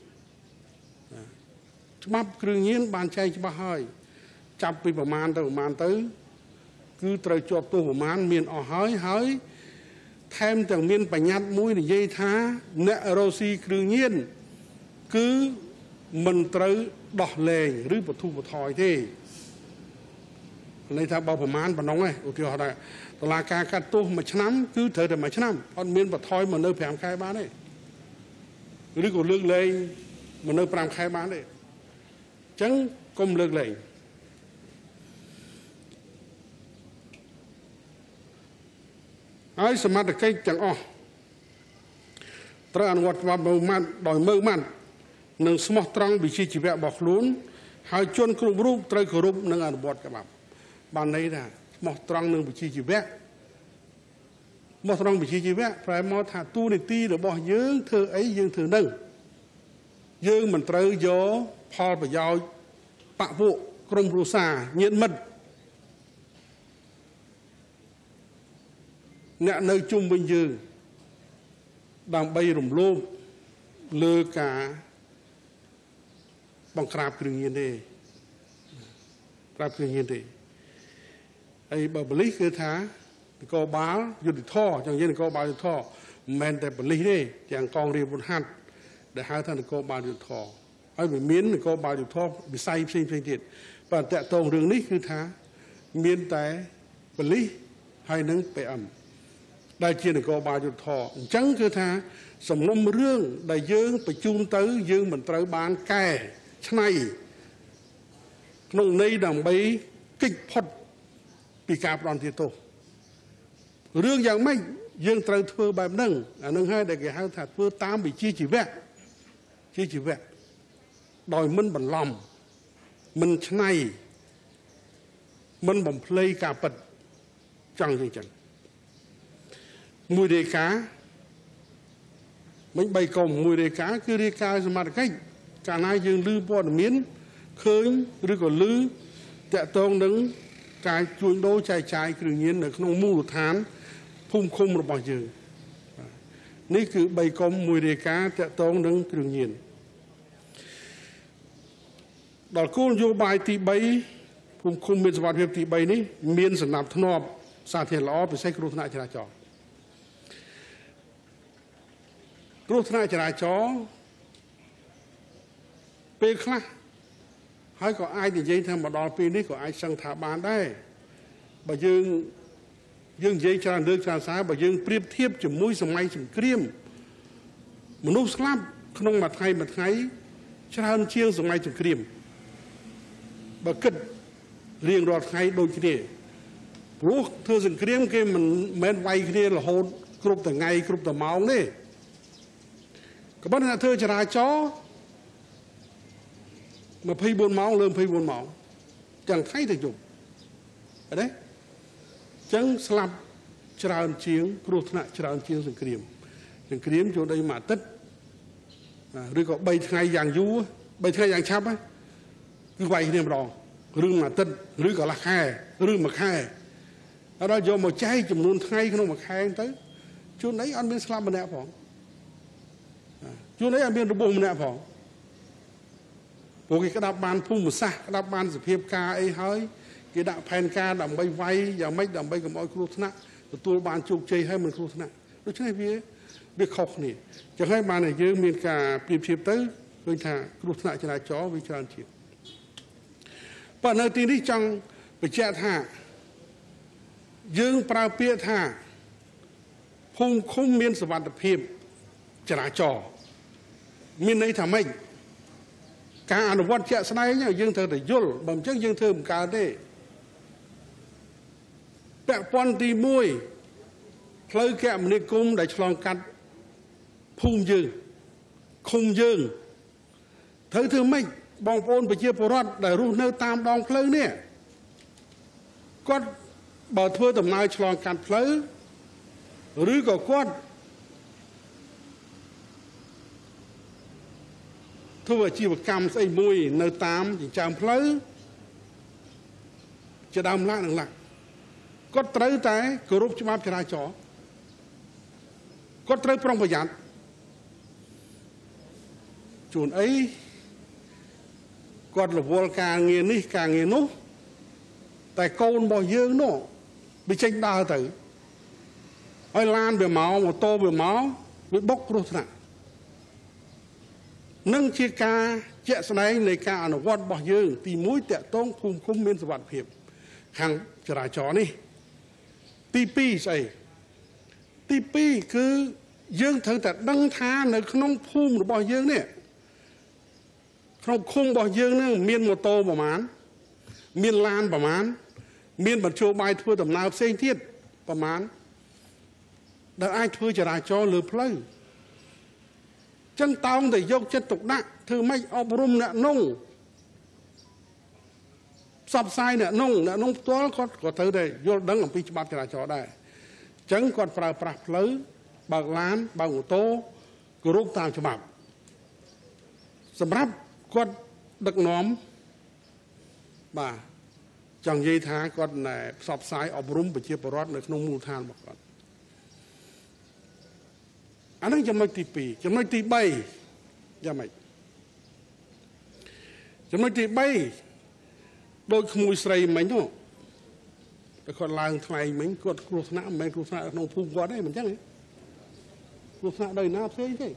ច្បាប់គ្រឿងញៀនបានចែងច្បាស់ហើយចាប់ពីប្រមាណទៅប្រមាណទៅគឺត្រូវជាប់ទោសប្រមាណមានអស់ហើយហើយថែមទាំងមានបញ្ញត្តិមួយនិយាយថាអ្នករស់ស៊ីគ្រឿងញៀនគឺមិនត្រូវដោះលែងឬបទូបថយទេន័យថាបើប្រមាណប៉ុណ្ណឹងឯងឧទាហរណ៍ថាតុលាការកាត់ទោសមួយឆ្នាំគឺត្រូវតែមួយឆ្នាំអត់មានបថយមកនៅប្រាំខែបានទេឬក៏លើកលែងមកនៅប្រាំខែបានទេអញ្ចឹងកុំលើកលែងហើយសមត្ថកិច្ចទាំងអស់ត្រូវអនុវត្តច្បាប់មើលម៉ាត់ដោយមើលម៉ាត់និងស្មោះត្រង់វិជ្ជាជីវៈរបស់ខ្លួនហើយជនគ្រប់រូបត្រូវគោរពនិងអនុវត្តច្បាប់បានន័យថាស្មោះត្រង់នឹងវិជ្ជាជីវៈស្មោះត្រង់វិជ្ជាជីវៈប្រែមកថាទូនីតិរបស់យើងធ្វើអីយើងធ្វើនឹងយើងមិនត្រូវយកផលប្រយោជន៍បពពួកក្រុមគ្រួសារញាតិមិត្តអ្នកនៅជុំវិញយើងដើម្បីរំលោភលើការបង្ក្រាបគ្រឿងញៀនទេក្រាបគ្រឿងញៀនទេហើយបើប៉ូលីសគឺថានគរបាលយុទ្ធធរចឹងយើងនគរបាលយុទ្ធធរមិនមែនតែប៉ូលីសទេទាំងកងរាជអាវុធហត្ថដែលហៅថានគរបាលយុទ្ធធរហើយវាមាននគរបាលយុទ្ធធរវិស័យផ្សេងផ្សេងទៀតបើតកតងរឿងនេះគឺថាមានតែប៉ូលីសហើយនឹង ពី អឹម ដែលជានគរបាលយុទ្ធធរអញ្ចឹងគឺថាសំណុំរឿងដែលយើងបញ្ជូនទៅយើងមិនត្រូវបានកែឆ្នៃក្នុងន័យដើម្បីគេចផុតពីការផ្ដន់ទោសរឿងយ៉ាងម៉េចយើងត្រូវធ្វើបែបហ្នឹងអានឹងហើយដែលគេហៅថាធ្វើតាមវិជ្ជាជីវៈជាជីវៈដោយមិនបន្លំមិនឆ្នៃមិនបំភ្លៃការពិតจังจริงจังมวยเดกาไม่ใบกลมมวยเดกาคือเดกาสมัติcáchการนายยืนลือปอดมิ้นเคยหรือก็ลือแต่ตรงนั้นการจุนโดใจใจคือเงี้ยในขนมมูลฐานพุ่มคมระบายยืนนี่คือใบกลมมวยเดกาแต่ตรงนั้นคือเงี้ยดอกกู้นโยบายตีใบพุ่มคมเป็นสวัสดิภาพตีใบนี้เมียนสนับทนอบสาธิตล้อไปใช้ครูธนาจราจรครูธนาจราจรเป็นคลาให้ก็ไอ้ที่ยังทำมาดอลปีนี้ก็ไอ้สังถาบานได้บ่ยืงยืงยังจานเลือกจานสายบ่ยืงเปรียบเทียบจมุ้ยสมัยจมเกรียมมนุษย์สลับขนมมาไทยมาไทยชาติเชียงสมัยจมเกรียมบ่กึศเรียงรอดไทยโดยที่นี่รู้เธอสังเกตเกมมันเหม็นไวที่นี่เราโหดกรุบแต่ไงกรุบแต่เมาเนี่ยก็บ้านเธอจะราจอมาพายบนเมาเริ่มพายบนเมาจังไทยถึงจุดอะไรจังสลับชราเชียงครูธนาชราเชียงสังเกตสังเกตจุดใดมาตัดหรือก็ใบไทยอย่างยูใบไทยอย่างชับไหมคือไวที่นี่รองหรือมาตัดหรือก็ละแค่หรือมาแค่เราโยมมาใจจำนวนไทยขนมมาแข่งtớiช่วงไหนอันเป็นสลับมันแน่พอช่วงไหนอันเป็นระบบมันแน่พอพวกกระดับบานพุ่มซะกระดับบานสเพียบกาไอ้เฮ้ยกระดับแผ่นกาดับใบไว้อย่าไม่ดับใบกับอ้อยครูธนะตัวบานจุกใจให้มันครูธนะเราใช่ไหมพี่เบี้ยขอกนี่จะให้บานเนี่ยเยอะมีการเปรียบเทียบtớiเป็นทางครูธนะชนะจ่อวิจารณ์เฉียบป่านในทีนี้จังไปแจ้ท่ายืงปราเปียท่าพุ่งคุ้มเมียนสวัสดิภาพจราจรมีในทำให้การอนุวัตเจ้าสนายเนี่ยยืงเธอแต่ยุลบ่มจังยืงเธอมการได้แปะปอนตีมวยเพลย์แกมในกลุ่มได้ฉลองกันพุ่งยืงคุมยืงเธอเธอไม่บองโอนไปเชี่ยวปรอดได้รู้เนื้อตามดองเพลย์เนี่ยก็บ่เพื่อตำนายฉลองการเพลย์หรือก็กวดทั่วชีวกรรมใส่มวยเนื้อตามอย่างจำเพลย์จะดำละหนึ่งหลักก็เตยแต่กรุบจมาจราจรก็เตยปรองประหยัดจุนไอ้ก็ระบบการเงินนี่การเงินนู้แต่โกนบ่เยอะโน่ไปเช็คดาวตื่ไอ้ลานเบียเมาโมโตเบียเมาไปบกครูธนะนั่งเชียกาเจ้าสนายในการอนุวัตบ่เยอะตีมุ้ยแต่ต้องคุมคุมเมียนสวัสดิ์เพียบขังจราจรนี่ตีปีใส่ตีปีคือยืงเธอแต่ดังท้าในขนมพุ่มหรือบ่เยอะเนี่ยขนมคุ้มบ่เยอะเนี่ยเมียนโมโตประมาณเมียนลานประมาณเมียนบรรจุใบทั่วตำนานเส้นเทียดประมาณได้ไอ้ทั่วจราจรหรือเพลย์จังตองแต่ยกจะตกหนักเธอไม่อบรมเนี่ยนุ่งสับไซเนี่ยนุ่งเนี่ยนุ่งตัวก็ก็เธอได้ยกดังของปีฉบับจราจรได้จังก่อนปราบปราบเพลย์บางล้านบางโตกรุกตามฉบับสำหรับกดดักน้อมบ่าจังยีท้าก็ในสอบสายอบรมไปเชียบรอดในขนมมูทานบอกก่อนอันนั้นจะไม่ตีปีจะไม่ตีใบจะไม่จะไม่ตีใบโดยขโมยใส่ไหมเนาะแต่คนลางไทยไหมก็ครูธนะไหมครูธนะน้องภูมิก็ได้เหมือนกันเลยครูธนะได้น้าเซ่ใช่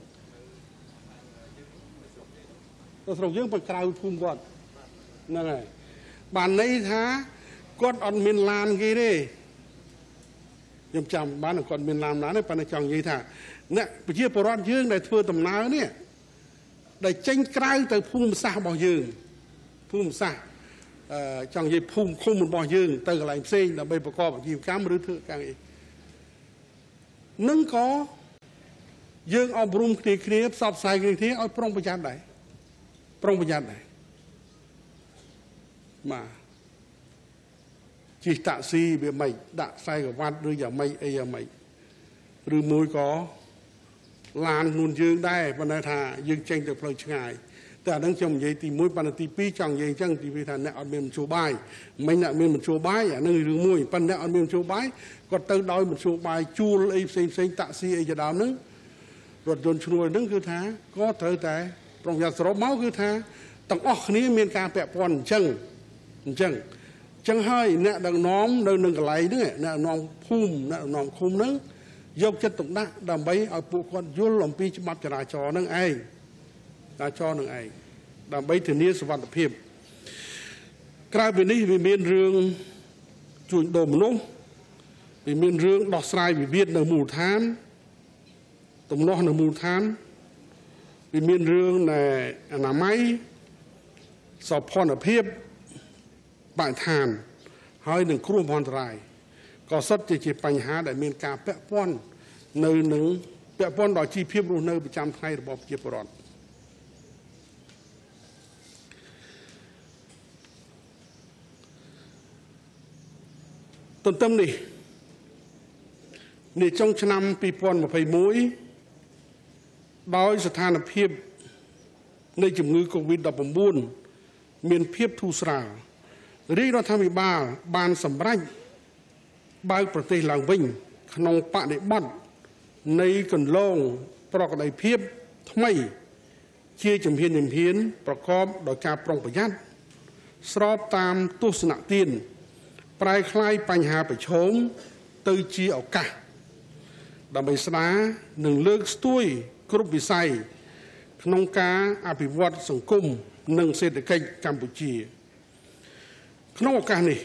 เราส่งเยอะไปกลายภูมิก่อนนั่นไงบ้านนี้ท้ากดอันมินลานกี่ดิยมจำบ้านกดมินลานนั้นในปัญจจังยี่ท่าเนี่ยไปเชี่ยวปรอดยืงได้ทั่วตำนานเนี่ยได้เจงกลายแต่ภูมิศาบ่ยืงภูมิศาจังยี่ภูมิคุ้มมันบ่ยืงแต่อะไรเส้นเราไปประกอบทีมการหรือเถื่อนกันอีกนั่งก็ยืงเอาบรุมคลีคลีสอบสายคลีคลีเอาปรองประหยัดไหนปรองประหยัดไหนมาจีตะซีเบียไม่ดะไซกับวัดหรืออย่างไม่เอยังไม่หรือมวยก็ลานนุนยืงได้ปนัยธายืงเจงแต่เพลิงง่ายแต่นั่งจมยัยตีมวยปนตีปีจังยัยจังตีพิธานเนี่ยเอาเมียนโชว์ใบไม่เนี่ยเมียนมันโชว์ใบอ่ะนั่งหรือมวยปันเนี่ยเอาเมียนโชว์ใบก็เติร์ดอยมันโชว์ใบจูลไอ้เซ็งเซ็งตะซีไอ้จะดาวนึงรถยนต์ช่วยนึงคือท้าก็เธอแต่ตรงยาสลบเมาคือท้าต้องออกนี้เมียนการแปะปอนจังจังจังให้เนี่ยดังน้อมดังหนึ่งไหลเนี่ยเนี่ยน้องพุ่มเนี่ยน้องคุมนึงยกจัดตกนักดำใบเอาปุกคนยุ่งหลงปีฉบับจราจรนั่งไอ้จราจรนั่งไอ้ดำใบถึงนี้สวัสดิภาพกลายเป็นนี้มีเมียนเรื่องจุดโดมนุ่งมีเมียนเรื่องดอกสายวิเวียนในหมู่ฐานตรงนอกในหมู่ฐานมีเมียนเรื่องในอนามัยสอบพรเพียบปะทานให้หนึ่งครูพรรายก็สัตย์จีปัญหาได้มีการแปะป้อนในหนึ่งแปะป้อนดอกจีเพียบรู้ในประจำไทยระบบเจียบรอดต้นต้นนี่ในจงชนำปีปอนมาไปมุ้ยโดยสถานเพียบในจุดมือโควิดดับบุญมีเพียบทุสราเรียกเราทำให้บ้าบานสำรัยบางประเทศหลังวิ่งขนมปะในบ้านในกันลงประกอบในเพียบทำไมเชี่ยจำเพียนจำเพียนประกอบโดยการปรองประหยัดสอบตามตุสนาตีนปลายคลายปัญหาไปชมตือจีเอากะดำไปสนาหนึ่งเลือกตุ้ยกรุ๊ปวิสัยขนมกาอภิวัตสังคมหนึ่งเศรษฐกิจกัมพูชีขนมกานี่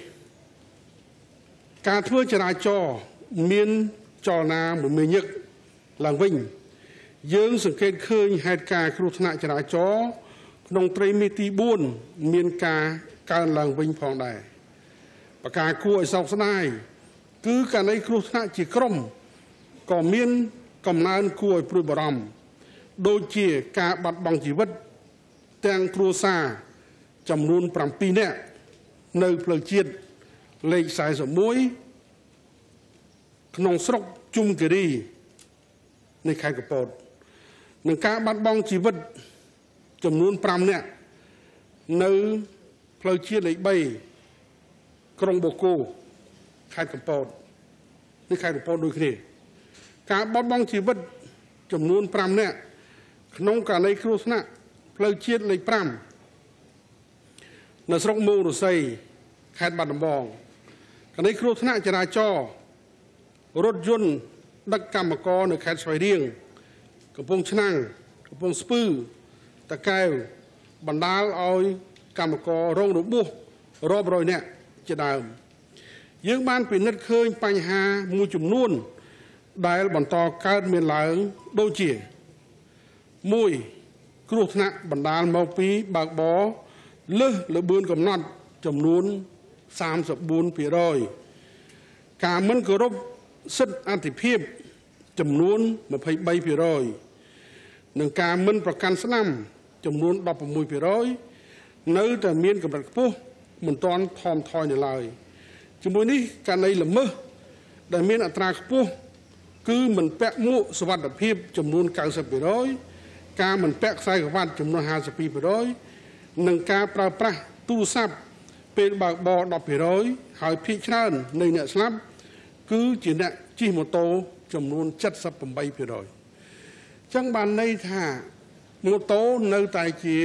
การเพื่อจราจรเมียนจอนาเหมือนเมียยึกหลังวิ่งยืงสังเกตเคยเหตุการณ์ครุฑนาจราจรขนมตรีมีตีบุญเมียนกาการหลังวิ่งพองได้ประกาศคู่ไอ้สองสนายคือการในครุฑนาจีกรมก็เมียนกำนันคู่ไอ้ปรุบรมโดยเจียการบัดบังชีวิตแตงครัวซาจำนวนปรำปีเนี่ยในเพลเจียดเลขสายสมุยขนมสกจุ่มกรีในไข่กระปอดหนึ่งการบัดบังชีวิตจำนวนปรำเนี่ยในเพลเจียดเลขใบกรงโบโก้ไข่กระปอดในไข่กระปอดโดยคือการบัดบังชีวิตจำนวนปรำเนี่ยขนมการในครัวชนะเพลเจียดเลขปรำในสกมูรุไซแคดบัดบองกันในครูธนาจราจรรถยนต์ดักกรรมกรในแคดสไฟเรียงกระพงชนั่งกระพงสปื้อตะแก้วบรรดาเอากรรมกรโรงรบุรอบรอยเนี่ยจะดาวยังบ้านเป็นนัดเคยปัญหามูจุ่มนุ่นได้บรรทอการเมียนหลังโดยเจียมวยครูธนาบรรดาเมาปีบากบอเลือหรือบืนกำนัดจำนวนสามสิบบุญปีร้อยการมันกรบสิทธิอัติเพียบจำนวนมาไปใบปีร้อยหนึ่งการมันประกันสนามจำนวนดอกประมุยปีร้อยเนื้อแต่เมียนกับระปุ๊มันตอนทอมทอยในลายจำนวนนี้การในละเมื่อแต่เมียนอัตราปุ๊คือมันแปะมุสวัสดิเพียบจำนวนเก้าสิบปีร้อยการมันแปะใส่กับวันจำนวนห้าสิบปีปีร้อยหนึ่งการปราบปราตู้ซับเป็นบากบอดอกปีร้อยหายพิชนานในเนี่ยสลับคือจีเนี่ยจีโมโตจำนวนจัดสับปมใบปีร้อยจังบันในท่าโมโตในไตเจีย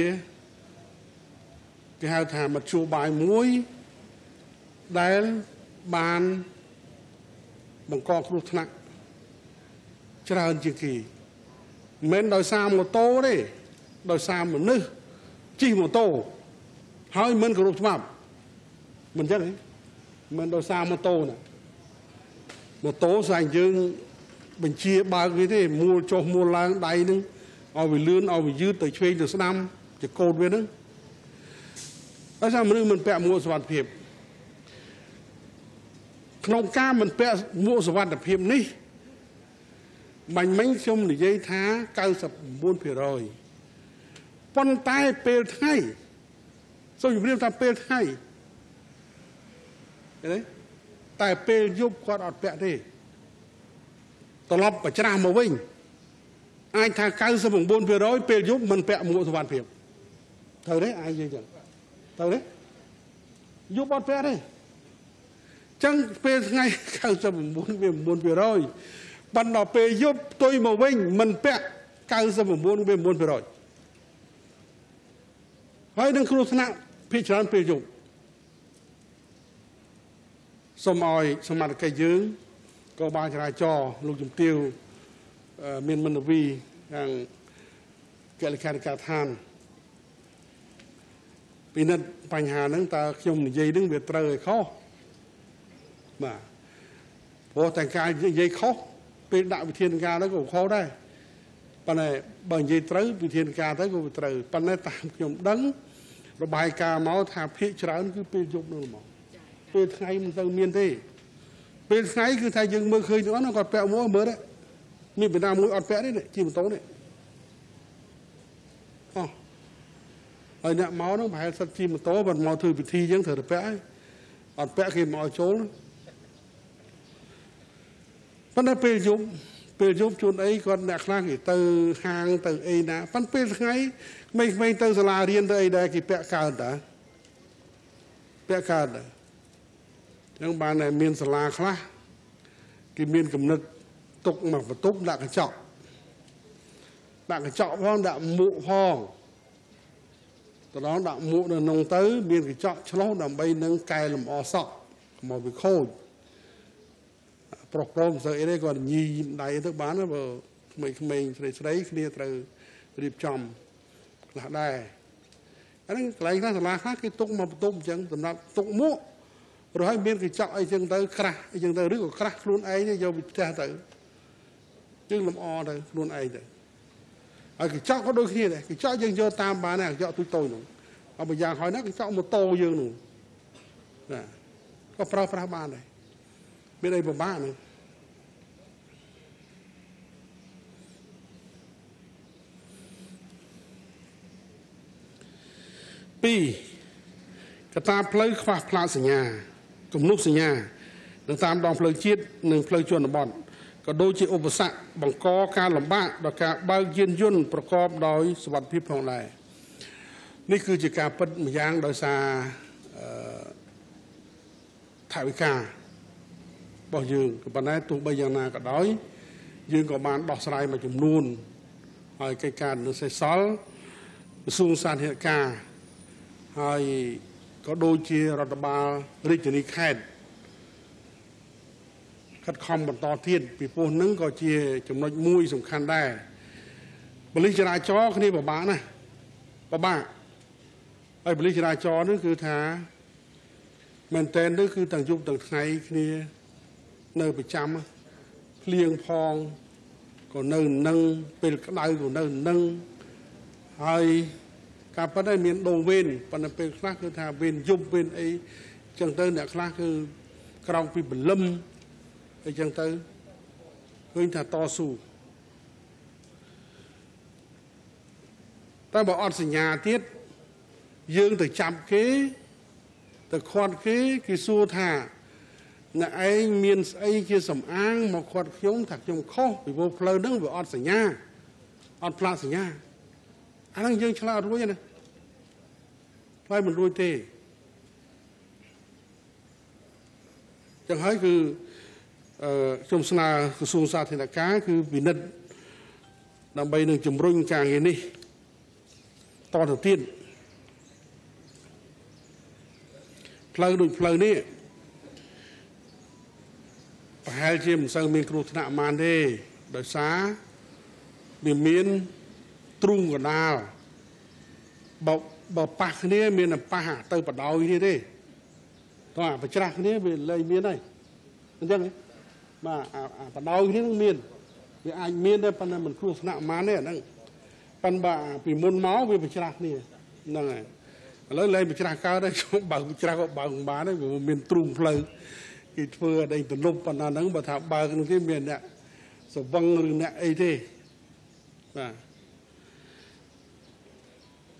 ที่หาท่ามาชูบายมุ้ยได้บานบังกอกครุฑนะเจริญจิกีเม้นโดยสามโมโตเลยโดยสามเหมือนนึกจีโมโตหายมันกรุบมาบมันจะไหนมันโดยสามโมโตน่ะโมโตใส่ยืงเป็นเชียบางอย่างที่มูลโจมูลล้างใดนึงเอาไปเลื่อนเอาไปยืดแต่ช่วยแต่สนามจะโกดไปนึงแล้วถ้ามันมันแปะมัวสวัสดิ์เพียบขนมก้ามันแปะมัวสวัสดิ์เพียบนี่มันไม่ชมหรือยัยท้าเก้าสิบบุญเพียรอยปนตายเปลไทยโซ่อยู่เรียกทำเปลไทยเห็นไหมแต่เปลยุบก็อดแปะที่ตลบประจานมาวิ่งไอ้ทางการสมบูรณ์เพียร้อยเปลยุบมันแปะมัวสวรรค์เพียบเท่านี้ไอ้ยังจังเท่านี้ยุบอดแปะที่จังเปลไงการสมบูรณ์เพียบมูลเพียร้อยบรรดาเปลยุบตัวมาวิ่งมันแปะการสมบูรณ์เพียบมูลเพียร้อยให้ดังครูธนะพิจารณาเปลยุบสมอยสมัติกายยืงก็บางชายจอลูกจุ่มติวเมียนมันวีอย่างเกิดการการทานปีนั้นปัญหานั้นตาขยมยัยดึงเบียดเตยเขามาพอแต่งกายยัยเขาเป็นดาวิเทียนการแล้วก็เขาได้ปัญหาบางยัยเตยวิเทียนการแล้วก็เตยปัญหาตามขยมดังระบายกาเมาทาพิจารณาคือเป็นยุบนู่นหมอเป็นไงมันต้องเมียนที่เป็นไงคือไทยยังเมื่อเคยน้องกอดแปะมัวเมื่อได้มีเป็นนามวยอดแปะนี่เนี่ยจีบโตเนี่ยอ๋อไอ้เนี่ยเมาต้องไปสักจีบโตบันเมาถือพิธียังเถิดแปะอดแปะคือเมาโจลปัญหาเป็นยุบเป็นยุบจนไอ้ก่อนนักล่างอีตือห่างตือไอ้นะปัญเป็นไงไม่ไม่ตือสลาเรียนตือไอ้ได้กี่แปะการแต่แปะการแต่ยังบ้านไหนเมียนสลาคละกิเมียนกำนึกตกหมักประตุกดักกระเจาะดักกระเจาะพ้องดักหมูพ้องตอนนั้นดักหมูเนี่ยนงตื้อเมียนกระเจาะชะโลดักใบนังไก่ลำออซอกมองไปโคตรปลอกปลอมเสียได้ก่อนยีใดทุกบ้านนะบ่ไม่ไม่ใส่ใส่เคลียร์เตอรีบจอมหลักได้อันนั้นหลายครั้งสลาคละคือตกมาประตุกจังสำหรับตกหมูrồi hai bên cái chợ ấy chừng tới kra chừng tới rước của kra luôn ấy như giờ bị tra tới chừng làm o đây luôn ấy đây ở cái chợ có đôi khi này cái chợ chừng cho tam ba này chợ tôi tôi nữa ở bây giờ hỏi nó cái chợ một tô dương nữa nè có pra pra ba này bên đây một ba này pi cái ta plei khoa plaสัญญากลุ่มนุกสัญญาหนึ่งตามดองเพลิงชีดหนึ่งเพลิงชนบอลก็โดยจีอุปสรรคบังกอการลำบากโดยการเบิกยืนยุ่นประกอบโดยสวัสดิพิพงศ์ได้นี่คือจิการปัดมยางโดยซาถ่ายวิกาบอกยืนกับปัญหาตัวใบยางนาก็ได้ยืนกับมันดอกสลายมาจุ่มนูนให้กิจการหนึ่งใส่ซอลสูงสารเหตุการณ์ให้ก็โดยจีรัฐบาลริจนิแคดคัดคอมบนต่อเทียนปีโป้นึงก็จีจำนวนมุ้ยสำคัญได้บริจาจอคนนี้บอกบ้านะบอกบ้าไอ้บริจาจอนั่นคือท้าแมนเทนนั่นคือต่างยุคต่างไทยคนนี้เนื้อไปจำเลี้ยงพองก็เนื้อนึ่งเป็นกระไดก็เนื้อนึ่งไอ้การพัฒนาเมียนโดเวนปันเป็นคลาคือทาเวนยุบเวนไอจังเตอร์เนี่ยคลาคือกรองปีบลุ่มไอจังเตอร์เฮ้ยถ้าต่อสู้แต่บอกอดสัญญาเทียดยืงแต่จับเก๋แต่ควันเก๋คือสู้ท่าเนี่ยไอเมียนไอคือสำอางมาควันยงถักยงข้อไปโบเพลนึงบอกอดสัญญาอดพลาสัญญาอันนั้นยังฉลาดรู้ยังไงไล่มันรู้เต้จังให้คือชมสนากระทรวงสาธารณสุขคือวินัดนำไปหนึ่งจุ่มรุ่งกลางอย่างนี้ต่อถึงที่เพลิงดุเพลิงนี่ไปให้เชื่อมสังมีครูธนามาเด้โดยสามีเมียนตรุงกับนาบอกบอกปากนี้เมียนปากเติมปะดาวนี่ดิต้องอ่านไปจรักนี้เป็นเลยเมียนได้มันยังไงมาอ่านปะดาวนี่ต้องเมียนมีอ่านเมียนได้ปันนั้นมันครูธนามาเนี่ยนั่งปันบ่าปีมนเมาไปไปจรักนี่นั่งไงแล้วเลยไปจรักก้าวได้ช่วงบ่าวจรักก็บ่าวของบ้านได้ผมเมียนตรุงเพลย์อีเพื่อได้เป็นลมปันนั้นนั่งบ่ถามบ่าวกันที่เมียนเนี่ยสวังหรือเนี่ยไอ้ที่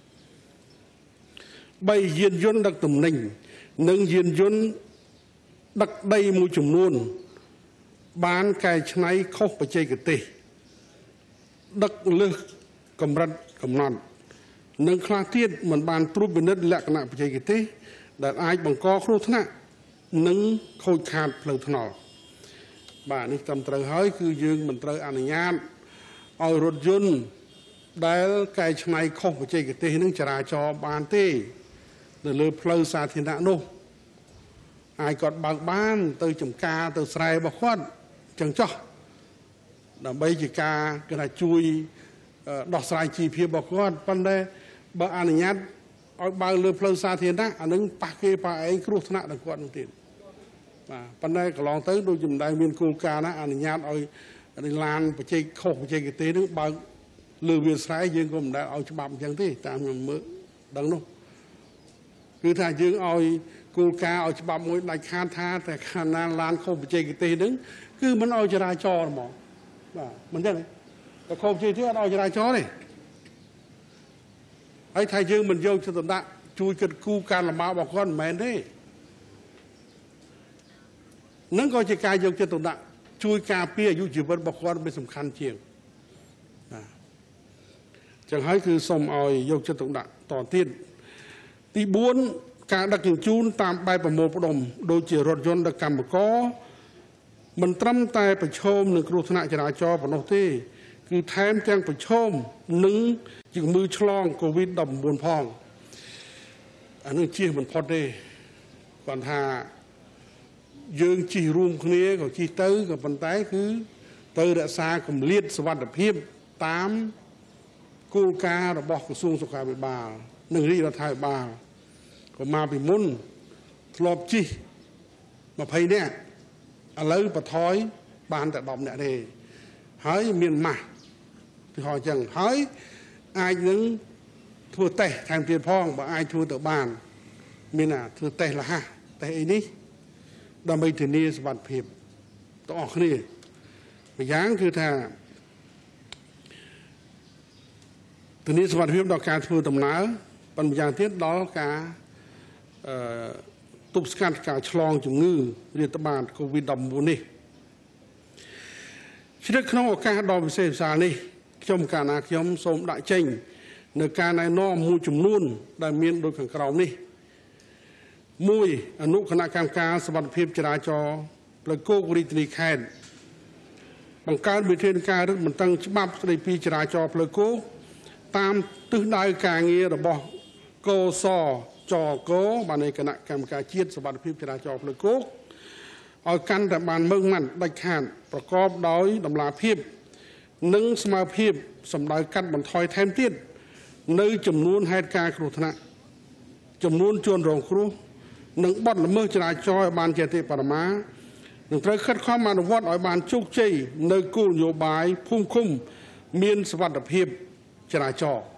ใบยืนยนต์ดักตุ่มหนึ่งหนึ่งยืนยนต์ដឹកដីមួយចំនួនបានកែច្នៃខុសបច្ចេកទេសដឹកលើសកម្រិតកំណត់និងខ្លះទៀតមិនបានត្រួតពិនិត្យលក្ខណៈបច្ចេកទេសដែលអាចបង្កគ្រោះថ្នាក់និងខូចខាតផ្លូវថ្នល់បាទនេះត្រឹមត្រូវហើយគឺយើងមិនត្រូវអនុញ្ញាតឲ្យរថយន្តដែលកែច្នៃខុសបច្ចេកទេសនឹងចរាចរបានទេនៅលើផ្លូវសាធារណៈនោះអាចគាត់បើកបានទៅចំការទៅស្រែរបស់គាត់ចឹងចោះដើម្បីជាការគេថាជួយដោះស្រាយជីវភាពរបស់គាត់ប៉ុន្តែបើអនុញ្ញាតឲ្យបើកលើផ្លូវសាធារណៈអានឹងប៉ះគេប៉ះឯងគ្រោះថ្នាក់ដល់គាត់នោះទៀតបាទប៉ុន្តែកន្លងទៅដូចជាមិនដែលមានគោលការណ៍ណាអនុញ្ញាតឲ្យឡានបច្ចេកខុសបច្ចេកទេសនឹងបើកលើវាលស្រែយើងក៏មិនដែលឲ្យច្បាប់អញ្ចឹងទេតាមខ្ញុំមើលដឹងនោះគឺថាយើងឲ្យគោលការណ៍ឲ្យច្បាប់មួយដាច់ខាតថាតែខាងណាឡានខុសបច្ចេកទេសនឹងគឺមិនឲ្យចរាចរណ៍ហ្មងបាទមិនចឹងទេតែខុសបច្ចេកទេសអត់ឲ្យចរាចរណ៍ទេហើយថាយើងមិនយកចិត្តទុកដាក់ជួយគិតគូរការលំបាករបស់គាត់មិនមែនទេនឹងក៏ជាការយកចិត្តទុកដាក់ជួយការពារអាយុជីវិតរបស់គាត់វាសំខាន់ជាងបាទចឹងហើយគឺសូមឲ្យយកចិត្តទុកដាក់តទៀតទីបួនការដឹកជញ្ជូនតាមបែបប្រមូលផ្ដុំដូចជារថយន្តដឹកកម្មករមិនត្រឹមតែប្រឈមនឹងគ្រោះថ្នាក់ចរាចរណ៍ប៉ុណ្ណោះទេគឺថែមទាំងប្រឈមនឹងជំងឺឆ្លងកូវីដ -ដប់ប្រាំបួន ផងអានេះជៀសមិនផុតទេគាត់ថាយើងជិះរួមគ្នាក៏ជិះទៅក៏ប៉ុន្តែគឺទៅរក្សាគម្លាតសុវត្ថិភាពតាមគោលការណ៍របស់ក្រសួងសុខាភិបាលនិងរាជរដ្ឋាភិបាលក៏មកពីមុនធ្លាប់ជិះยี่สิบនាក់ឥឡូវបន្ថយបានតែដប់នាក់ទេហើយមានម៉ាស់ទីហោអញ្ចឹងហើយអាចនឹងធ្វើតេស្តថែមទៀតផងបើអាចធ្វើទៅបានមានណាធ្វើតេស្តលះតេស្តអីនេះដើម្បីធានាសុវត្ថិភាពទាំងអស់គ្នាម្យ៉ាងគឺថាធានាសុវត្ថិភាពដល់ការធ្វើដំណើរប៉ុន្តែម្យ៉ាងទៀតដល់ការអឺទប់ស្កាត់ការឆ្លងជំងឺរាតត្បាតកូវីដ -ដប់ប្រាំបួន នេះជ្រាបក្នុងឱកាសដ៏វិសេសវិសាលនេះខ្ញុំកាលណាខ្ញុំសូមដាក់ចេញនៅការណែនាំមួយចំនួនដែលមានដូចខាងក្រោមនេះមួយអនុគណៈកម្មការសុវត្ថិភាពចរាចរណ៍ផ្លូវគោករាជធានីខេត្តបង្កើតវិធានការរឹតបន្តឹងច្បាប់ស្តីពីចរាចរណ៍ផ្លូវគោកតាមទិសដៅការងាររបស់កសចកបាននៃគណៈកម្មការជាតិសុវត្ថិភាពចរាចរណ៍ផ្លូវគោកឲ្យកាន់តែបានម៉ឺងម៉ាត់ដាច់ខាតប្រកបដោយតម្លាភាពនិងស្មារភាពសម្ដៅកាត់បន្ថយថែមទៀតនៅចំនួនហេតុការណ៍គ្រោះថ្នាក់ចំនួនជនរងគ្រោះនិងបទល្មើសចរាចរណ៍ឲ្យបានជាទីបរមានឹងត្រូវខិតខំអនុវត្តឲ្យបានជោគជ័យនៅគោលនយោបាយភូមិឃុំមានសុវត្ថិភាពចរាចរណ៍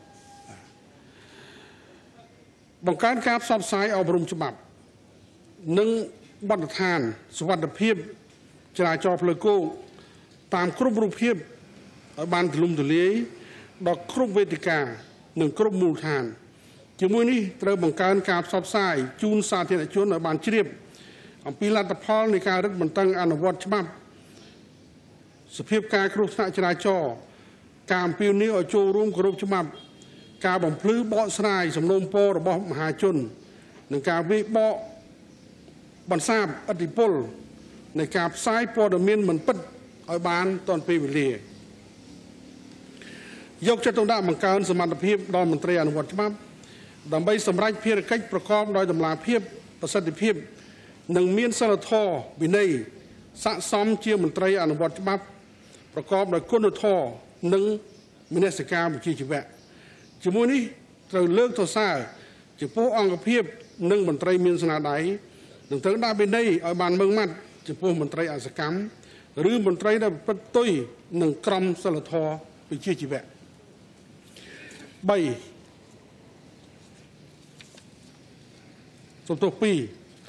បង្កើនការផ្សព្វផ្សាយអប់រំច្បាប់និងបទដ្ឋានសុវត្ថិភាពចរាចរណ៍ផ្លូវគោកតាមគ្រប់រូបភាពឲ្យបានទូលំទូលាយដល់គ្រប់វេទិកានិងគ្រប់មូលដ្ឋានជាមួយនេះត្រូវបង្កើនការផ្សព្វផ្សាយជូនសាធារណជនឲ្យបានជ្រាបអំពីលទ្ធផលនៃការរឹតបន្តឹងអនុវត្តច្បាប់សភាពការគ្រោះថ្នាក់ចរាចរណ៍ការអំពាវនាវឲ្យចូលរួមគោរពច្បាប់ការបំភ្លឺបកស្រាយសំណូមពររបស់មហាជននិងការវិបកបន្សាបឥទ្ធិពលនៃការផ្សាយព័ត៌មានមិនពិតឲ្យបានទាន់ពេលវេលាយកចិត្តទុកដាក់បង្កើនសមត្ថភាពដល់មន្ត្រីអនុវត្តច្បាប់ដើម្បីសម្រេចភារកិច្ចប្រកបដោយតម្លាភាពប្រសិទ្ធភាពនិងមានសិលធម៌វិន័យស័ក្តិសមជាមន្ត្រីអនុវត្តច្បាប់ប្រកបដោយគុណធម៌និងមនសិការវិជ្ជាជីវៈជាមួយនេះត្រូវលើកទៅសារចំពោះអង្គភាពនិងមន្ត្រីមានស្នាដៃនឹងត្រូវដាក់វិន័យឲ្យបានម៉ឺងម៉ាត់ចំពោះមន្ត្រីអសកម្មឬមន្ត្រីដែលប្រព្រឹត្តទុយនឹងក្រមសីលធម៌វិជ្ជាជីវៈបីសំទោសពីរ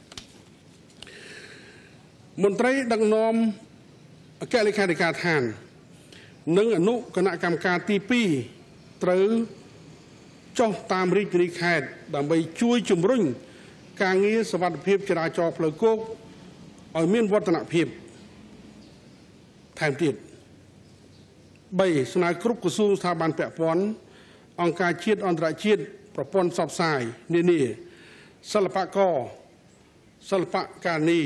មន្ត្រីដឹកនាំអគ្គលេខាធិការដ្ឋាននិងអនុគណៈកម្មការទីពីរត្រូវចុះតាមរាជធានីខេត្តដើម្បីជួយជំរុញការងារសុវត្ថិភាពចរាចរណ៍ផ្លូវគោកឲ្យមានវឌ្ឍនភាពថែមទៀតបីស្នើគ្រប់ក្រសួងស្ថាប័នពាក់ព័ន្ធអង្គការជាតិអន្តរជាតិប្រព័ន្ធផ្សព្វផ្សាយនានាសិល្បករសិល្បករនី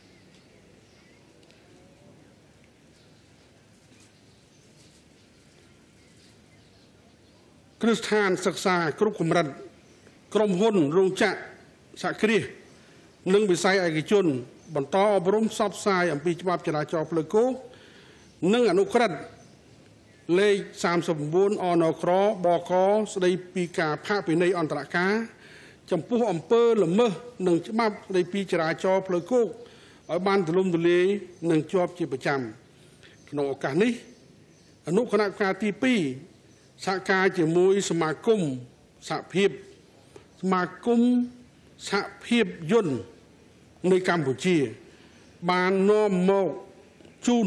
គ្រឹះស្ថានសិក្សាគ្រប់កម្រិតក្រុមហ៊ុនរោងចក្រសហគ្រាសនិងវិស័យឯកជនបន្តអប់រំផ្សព្វផ្សាយអំពីច្បាប់ចរាចរណ៍ផ្លូវគោកនិងអនុក្រឹត្យលេខសាមសិប៩អនក្របកស្ដីពីការផាកពិន័យអន្តរការចំពោះអំពើល្មើសនិងច្បាប់ស្ដីពីចរាចរណ៍ផ្លូវគោកឲ្យបានទូលំទូលាយនិងជាប់ជាប្រចាំក្នុងឱកាសនេះអនុគណៈកម្មការទីពីរសហការជាមួយសមាគមសហភាពសមាគមសហភាពយន្តនៃកម្ពុជាបាននាំមកជូន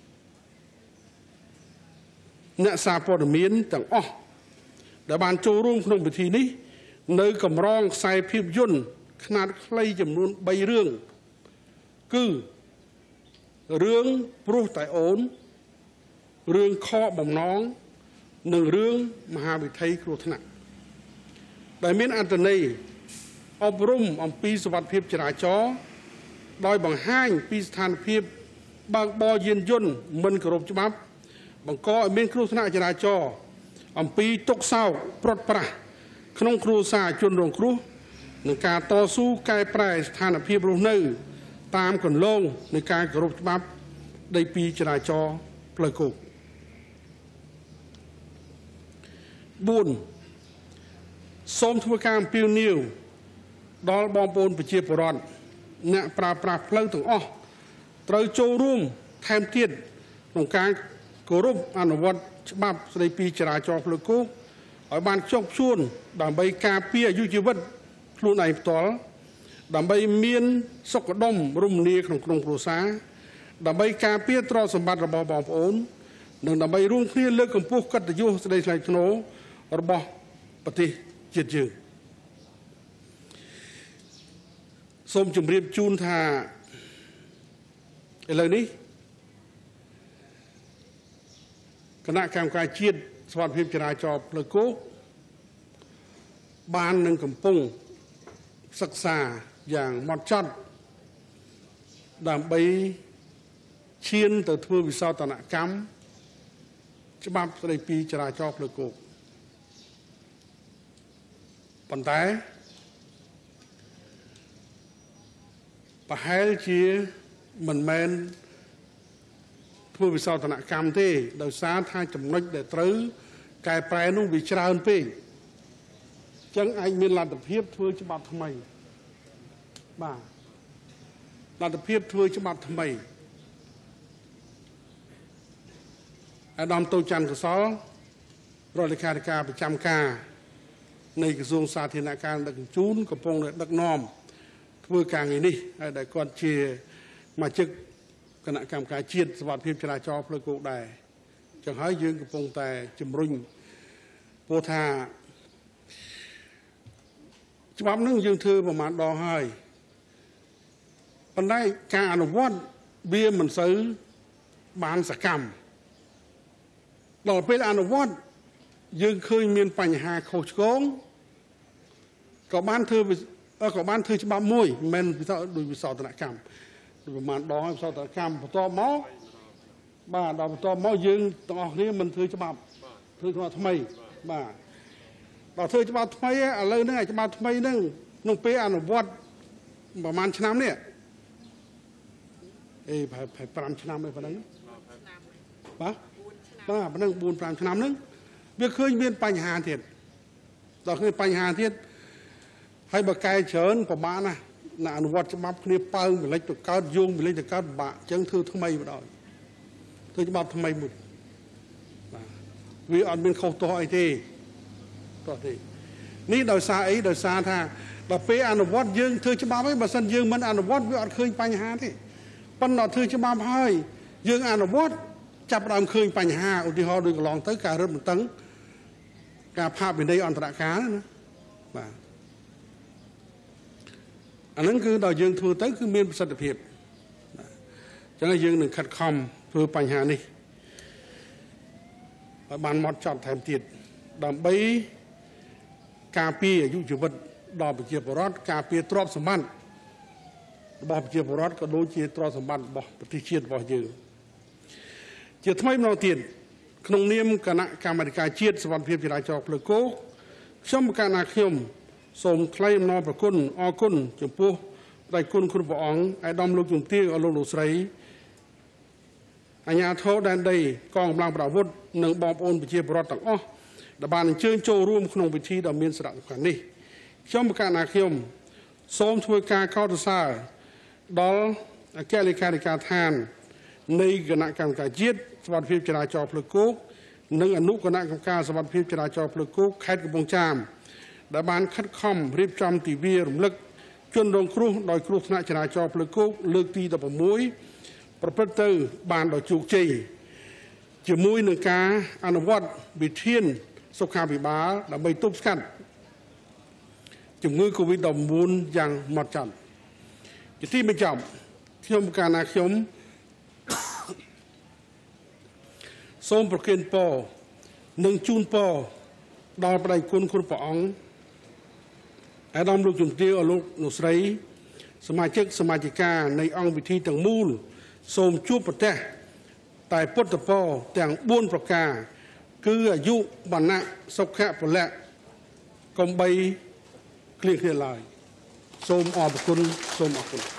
អ្នកសារព័ត៌មានទាំងអស់ដែលបានចូលរួមក្នុងពិធីនេះនៅកម្រងខ្សែភាពយន្តខ្នាតខ្លីចំនួនបីរឿងគឺរឿងព្រោះតែអូនរឿងខកបំណងនិងរឿងមហាវិថីគ្រោះថ្នាក់ដែលមានអត្ថន័យអប់រំអំពីសុវត្ថិភាពចរាចរណ៍ដោយបង្ហាញពីស្ថានភាពបើកបរយានយន្តមិនគោរពច្បាប់បង្កឲ្យមានគ្រោះថ្នាក់ចរាចរណ៍អំពីទុក្ខសោកព្រាត់ប្រាសក្នុងគ្រួសារជនរងគ្រោះនិងការតស៊ូកែប្រែស្ថានភាពរស់នៅតាមគន្លងនៃការគោរពច្បាប់ដីពីចរាចរណ៍ផ្លូវគោកបួនសូមធ្វើការអំពាវនាវដល់បងប្អូនប្រជាពលរដ្ឋអ្នកប្រើប្រាស់ផ្លូវទាំងអស់ត្រូវចូលរួមថែមទៀតក្នុងការគោរពអនុវត្តច្បាប់ស្តីពីចរាចរណ៍ផ្លូវគោកឲ្យបានខ្ជាប់ខ្ជួនដើម្បីការពារអាយុជីវិតខ្លួនឯងផ្ទាល់ដើម្បីមានសុខដុមរមនាក្នុងក្រុមគ្រួសារដើម្បីការពារទ្រព្យសម្បត្តិរបស់បងប្អូននិងដើម្បីរួមគ្នាលើកកម្ពស់កិត្តិយសស្តីថ្លៃថ្នូររបស់ប្រទេសជាតិយើងសូមជម្រាបជូនថាឥឡូវនេះគណៈកម្មការជាតិសុវត្ថិភាពចរាចរណ៍ផ្លូវគោកបាននឹងកំពុងសិក្សាយ៉ាងហ្មត់ចត់ដើម្បីឈានទៅធ្វើវិសោធនកម្មច្បាប់ស្តីពីចរាចរណ៍ផ្លូវគោកប៉ុន្តែប្រហែលជាមិនមែនធ្វើវិសោធនកម្មទេដោយសារថាចំណុចដែលត្រូវកែប្រែនោះវាច្រើនពេកអញ្ចឹងអាចមានលទ្ធភាពធ្វើច្បាប់ថ្មីបាទលទ្ធភាពធ្វើច្បាប់ថ្មីអាដាមតូច័ន្ទកសលរដ្ឋលេខាធិការប្រចាំការនៃក្រសួងសាធារណការដឹកជញ្ជូនកំពុងតែដឹកនាំធ្វើការងារនេះហើយដែលគាត់ជាសមាជិកគណៈកម្មការជាតិសុវត្ថិភាពចរាចរណ៍ផ្លូវគោកដែរចឹងហើយយើងកំពុងតែជំរុញព្រោះថាច្បាប់នឹងយើងធ្វើប្រមាណដងហើយប៉ុន្តែការអនុវត្តវាមិនសូវបានសកម្មដល់ពេលអនុវត្តយើងឃើញមានបញ្ហាខុសឆ្គងក៏បានធ្វើក៏បានធ្វើច្បាប់មួយមិនមែនដោយវិសោធនកម្មប្រមាណដងវិសោធនកម្មបន្តមកបាទដល់បន្តមកយើងទាំងអស់គ្នាមិនធ្វើច្បាប់ធ្វើច្បាប់ថ្មីបាទដល់ធ្វើច្បាប់ថ្មីឥឡូវហ្នឹងច្បាប់ថ្មីហ្នឹងក្នុងពេលអនុវត្តប្រហែលឆ្នាំនេះអេប្រហែលប្រាំឆ្នាំឯប៉ុណ្ណឹងបាទបាទប៉ុណ្ណឹងបួនប្រាំឆ្នាំហ្នឹងវាឃើញមានបញ្ហាទៀតដល់ឃើញបញ្ហាទៀតហើយបើកែច្រើនប្រមាណណាណាអនុវត្តច្បាប់គ្នាប៉ើងវិលិចទៅកើតយោងវិលិចទៅកើតពិបាកអញ្ចឹងធ្វើថ្មីម្ដងធ្វើច្បាប់ថ្មីមួយបាទវាអត់មានខុសទោសអីទេទោះទេនេះដោយសារអីដោយសារថាដល់ពេលអនុវត្តយើងធ្វើច្បាប់ហើយបើសិនយើងមិនអនុវត្តវាអត់ឃើញបញ្ហាទេប៉ុន្តែធ្វើច្បាប់ហើយយើងអនុវត្តចាប់ផ្ដើមឃើញបញ្ហាឧទាហរណ៍ដូចកន្លងទៅការរឹតបន្តឹងការផាកពិន័យអន្តរការណាបាទអាហ្នឹងគឺដល់យើងធ្វើទៅគឺមានប្រសិទ្ធភាពចឹងយើងនឹងខិតខំធ្វើបញ្ហានេះឲ្យបានមកចត់ថែមទៀតដើម្បីការពារអាយុជីវិតដល់ប្រជាពលរដ្ឋការពារទ្រព្យសម្បត្តិរបស់ប្រជាពលរដ្ឋក៏ដូចជាទ្រព្យសម្បត្តិរបស់ប្រទេសជាតិរបស់យើងជាថ្មីម្ដងទៀតក្នុងនាមគណៈកម្មាធិការជាតិសុវត្ថិភាពចរាចរណ៍ផ្លូវគោកខ្ញុំប្រកាសថាខ្ញុំសូមថ្លែងអំណរប្រគុណអរគុណចំពោះដៃគុណគ្រប់ព្រះអង្គឯកឧត្តមលោកជំទាវអលោកលោកស្រីអាជ្ញាធរដែនដីកងកម្លាំងប្រដាប់អាវុធនិងបងប្អូនប្រជាពលរដ្ឋទាំងអស់ដែលបានអញ្ជើញចូលរួមក្នុងពិធីដ៏មានសារៈសំខាន់នេះខ្ញុំប្រកាសថាខ្ញុំសូមធ្វើការកោតសរសើរដល់អគ្គលេខាធិការដ្ឋាននៃគណៈកម្មការជាតិសុវត្ថិភាពចរាចរណ៍ផ្លូវគោកនិងអនុគណៈកម្មការសុវត្ថិភាពចរាចរណ៍ផ្លូវគោកខេត្តកំពង់ចាមដែលបានខិតខំរៀបចំទិវារំលឹកជនរងគ្រោះដោយគ្រោះថ្នាក់ចរាចរណ៍ផ្លូវគោកលើកទីដប់ប្រាំមួយប្រព្រឹត្តទៅបានដោយជោគជ័យជាមួយនឹងការអនុវត្តវិធានសុខាភិបាលដើម្បីទប់ស្កាត់ជំងឺ កូវីដ ដប់ប្រាំបួន យ៉ាងហ្មត់ចត់ជាទីបញ្ចប់ខ្ញុំប្រកាសថាខ្ញុំសូមប្រគេនពរនិងជូនពរដល់ព្រះគុណគ្រប់ព្រះអង្គអាដាមលោកជំទាវអលោកលោកស្រីសមាជិកសមាជិកានៃអង្គពិធីទាំងមូលសូមជួបប្រទះតែពុទ្ធពរទាំងបួនប្រការគឺអាយុវណ្ណៈសុខៈពលៈកំបីគ្លៀងគ្នាឡើយសូមអរគុណសូមអរគុណ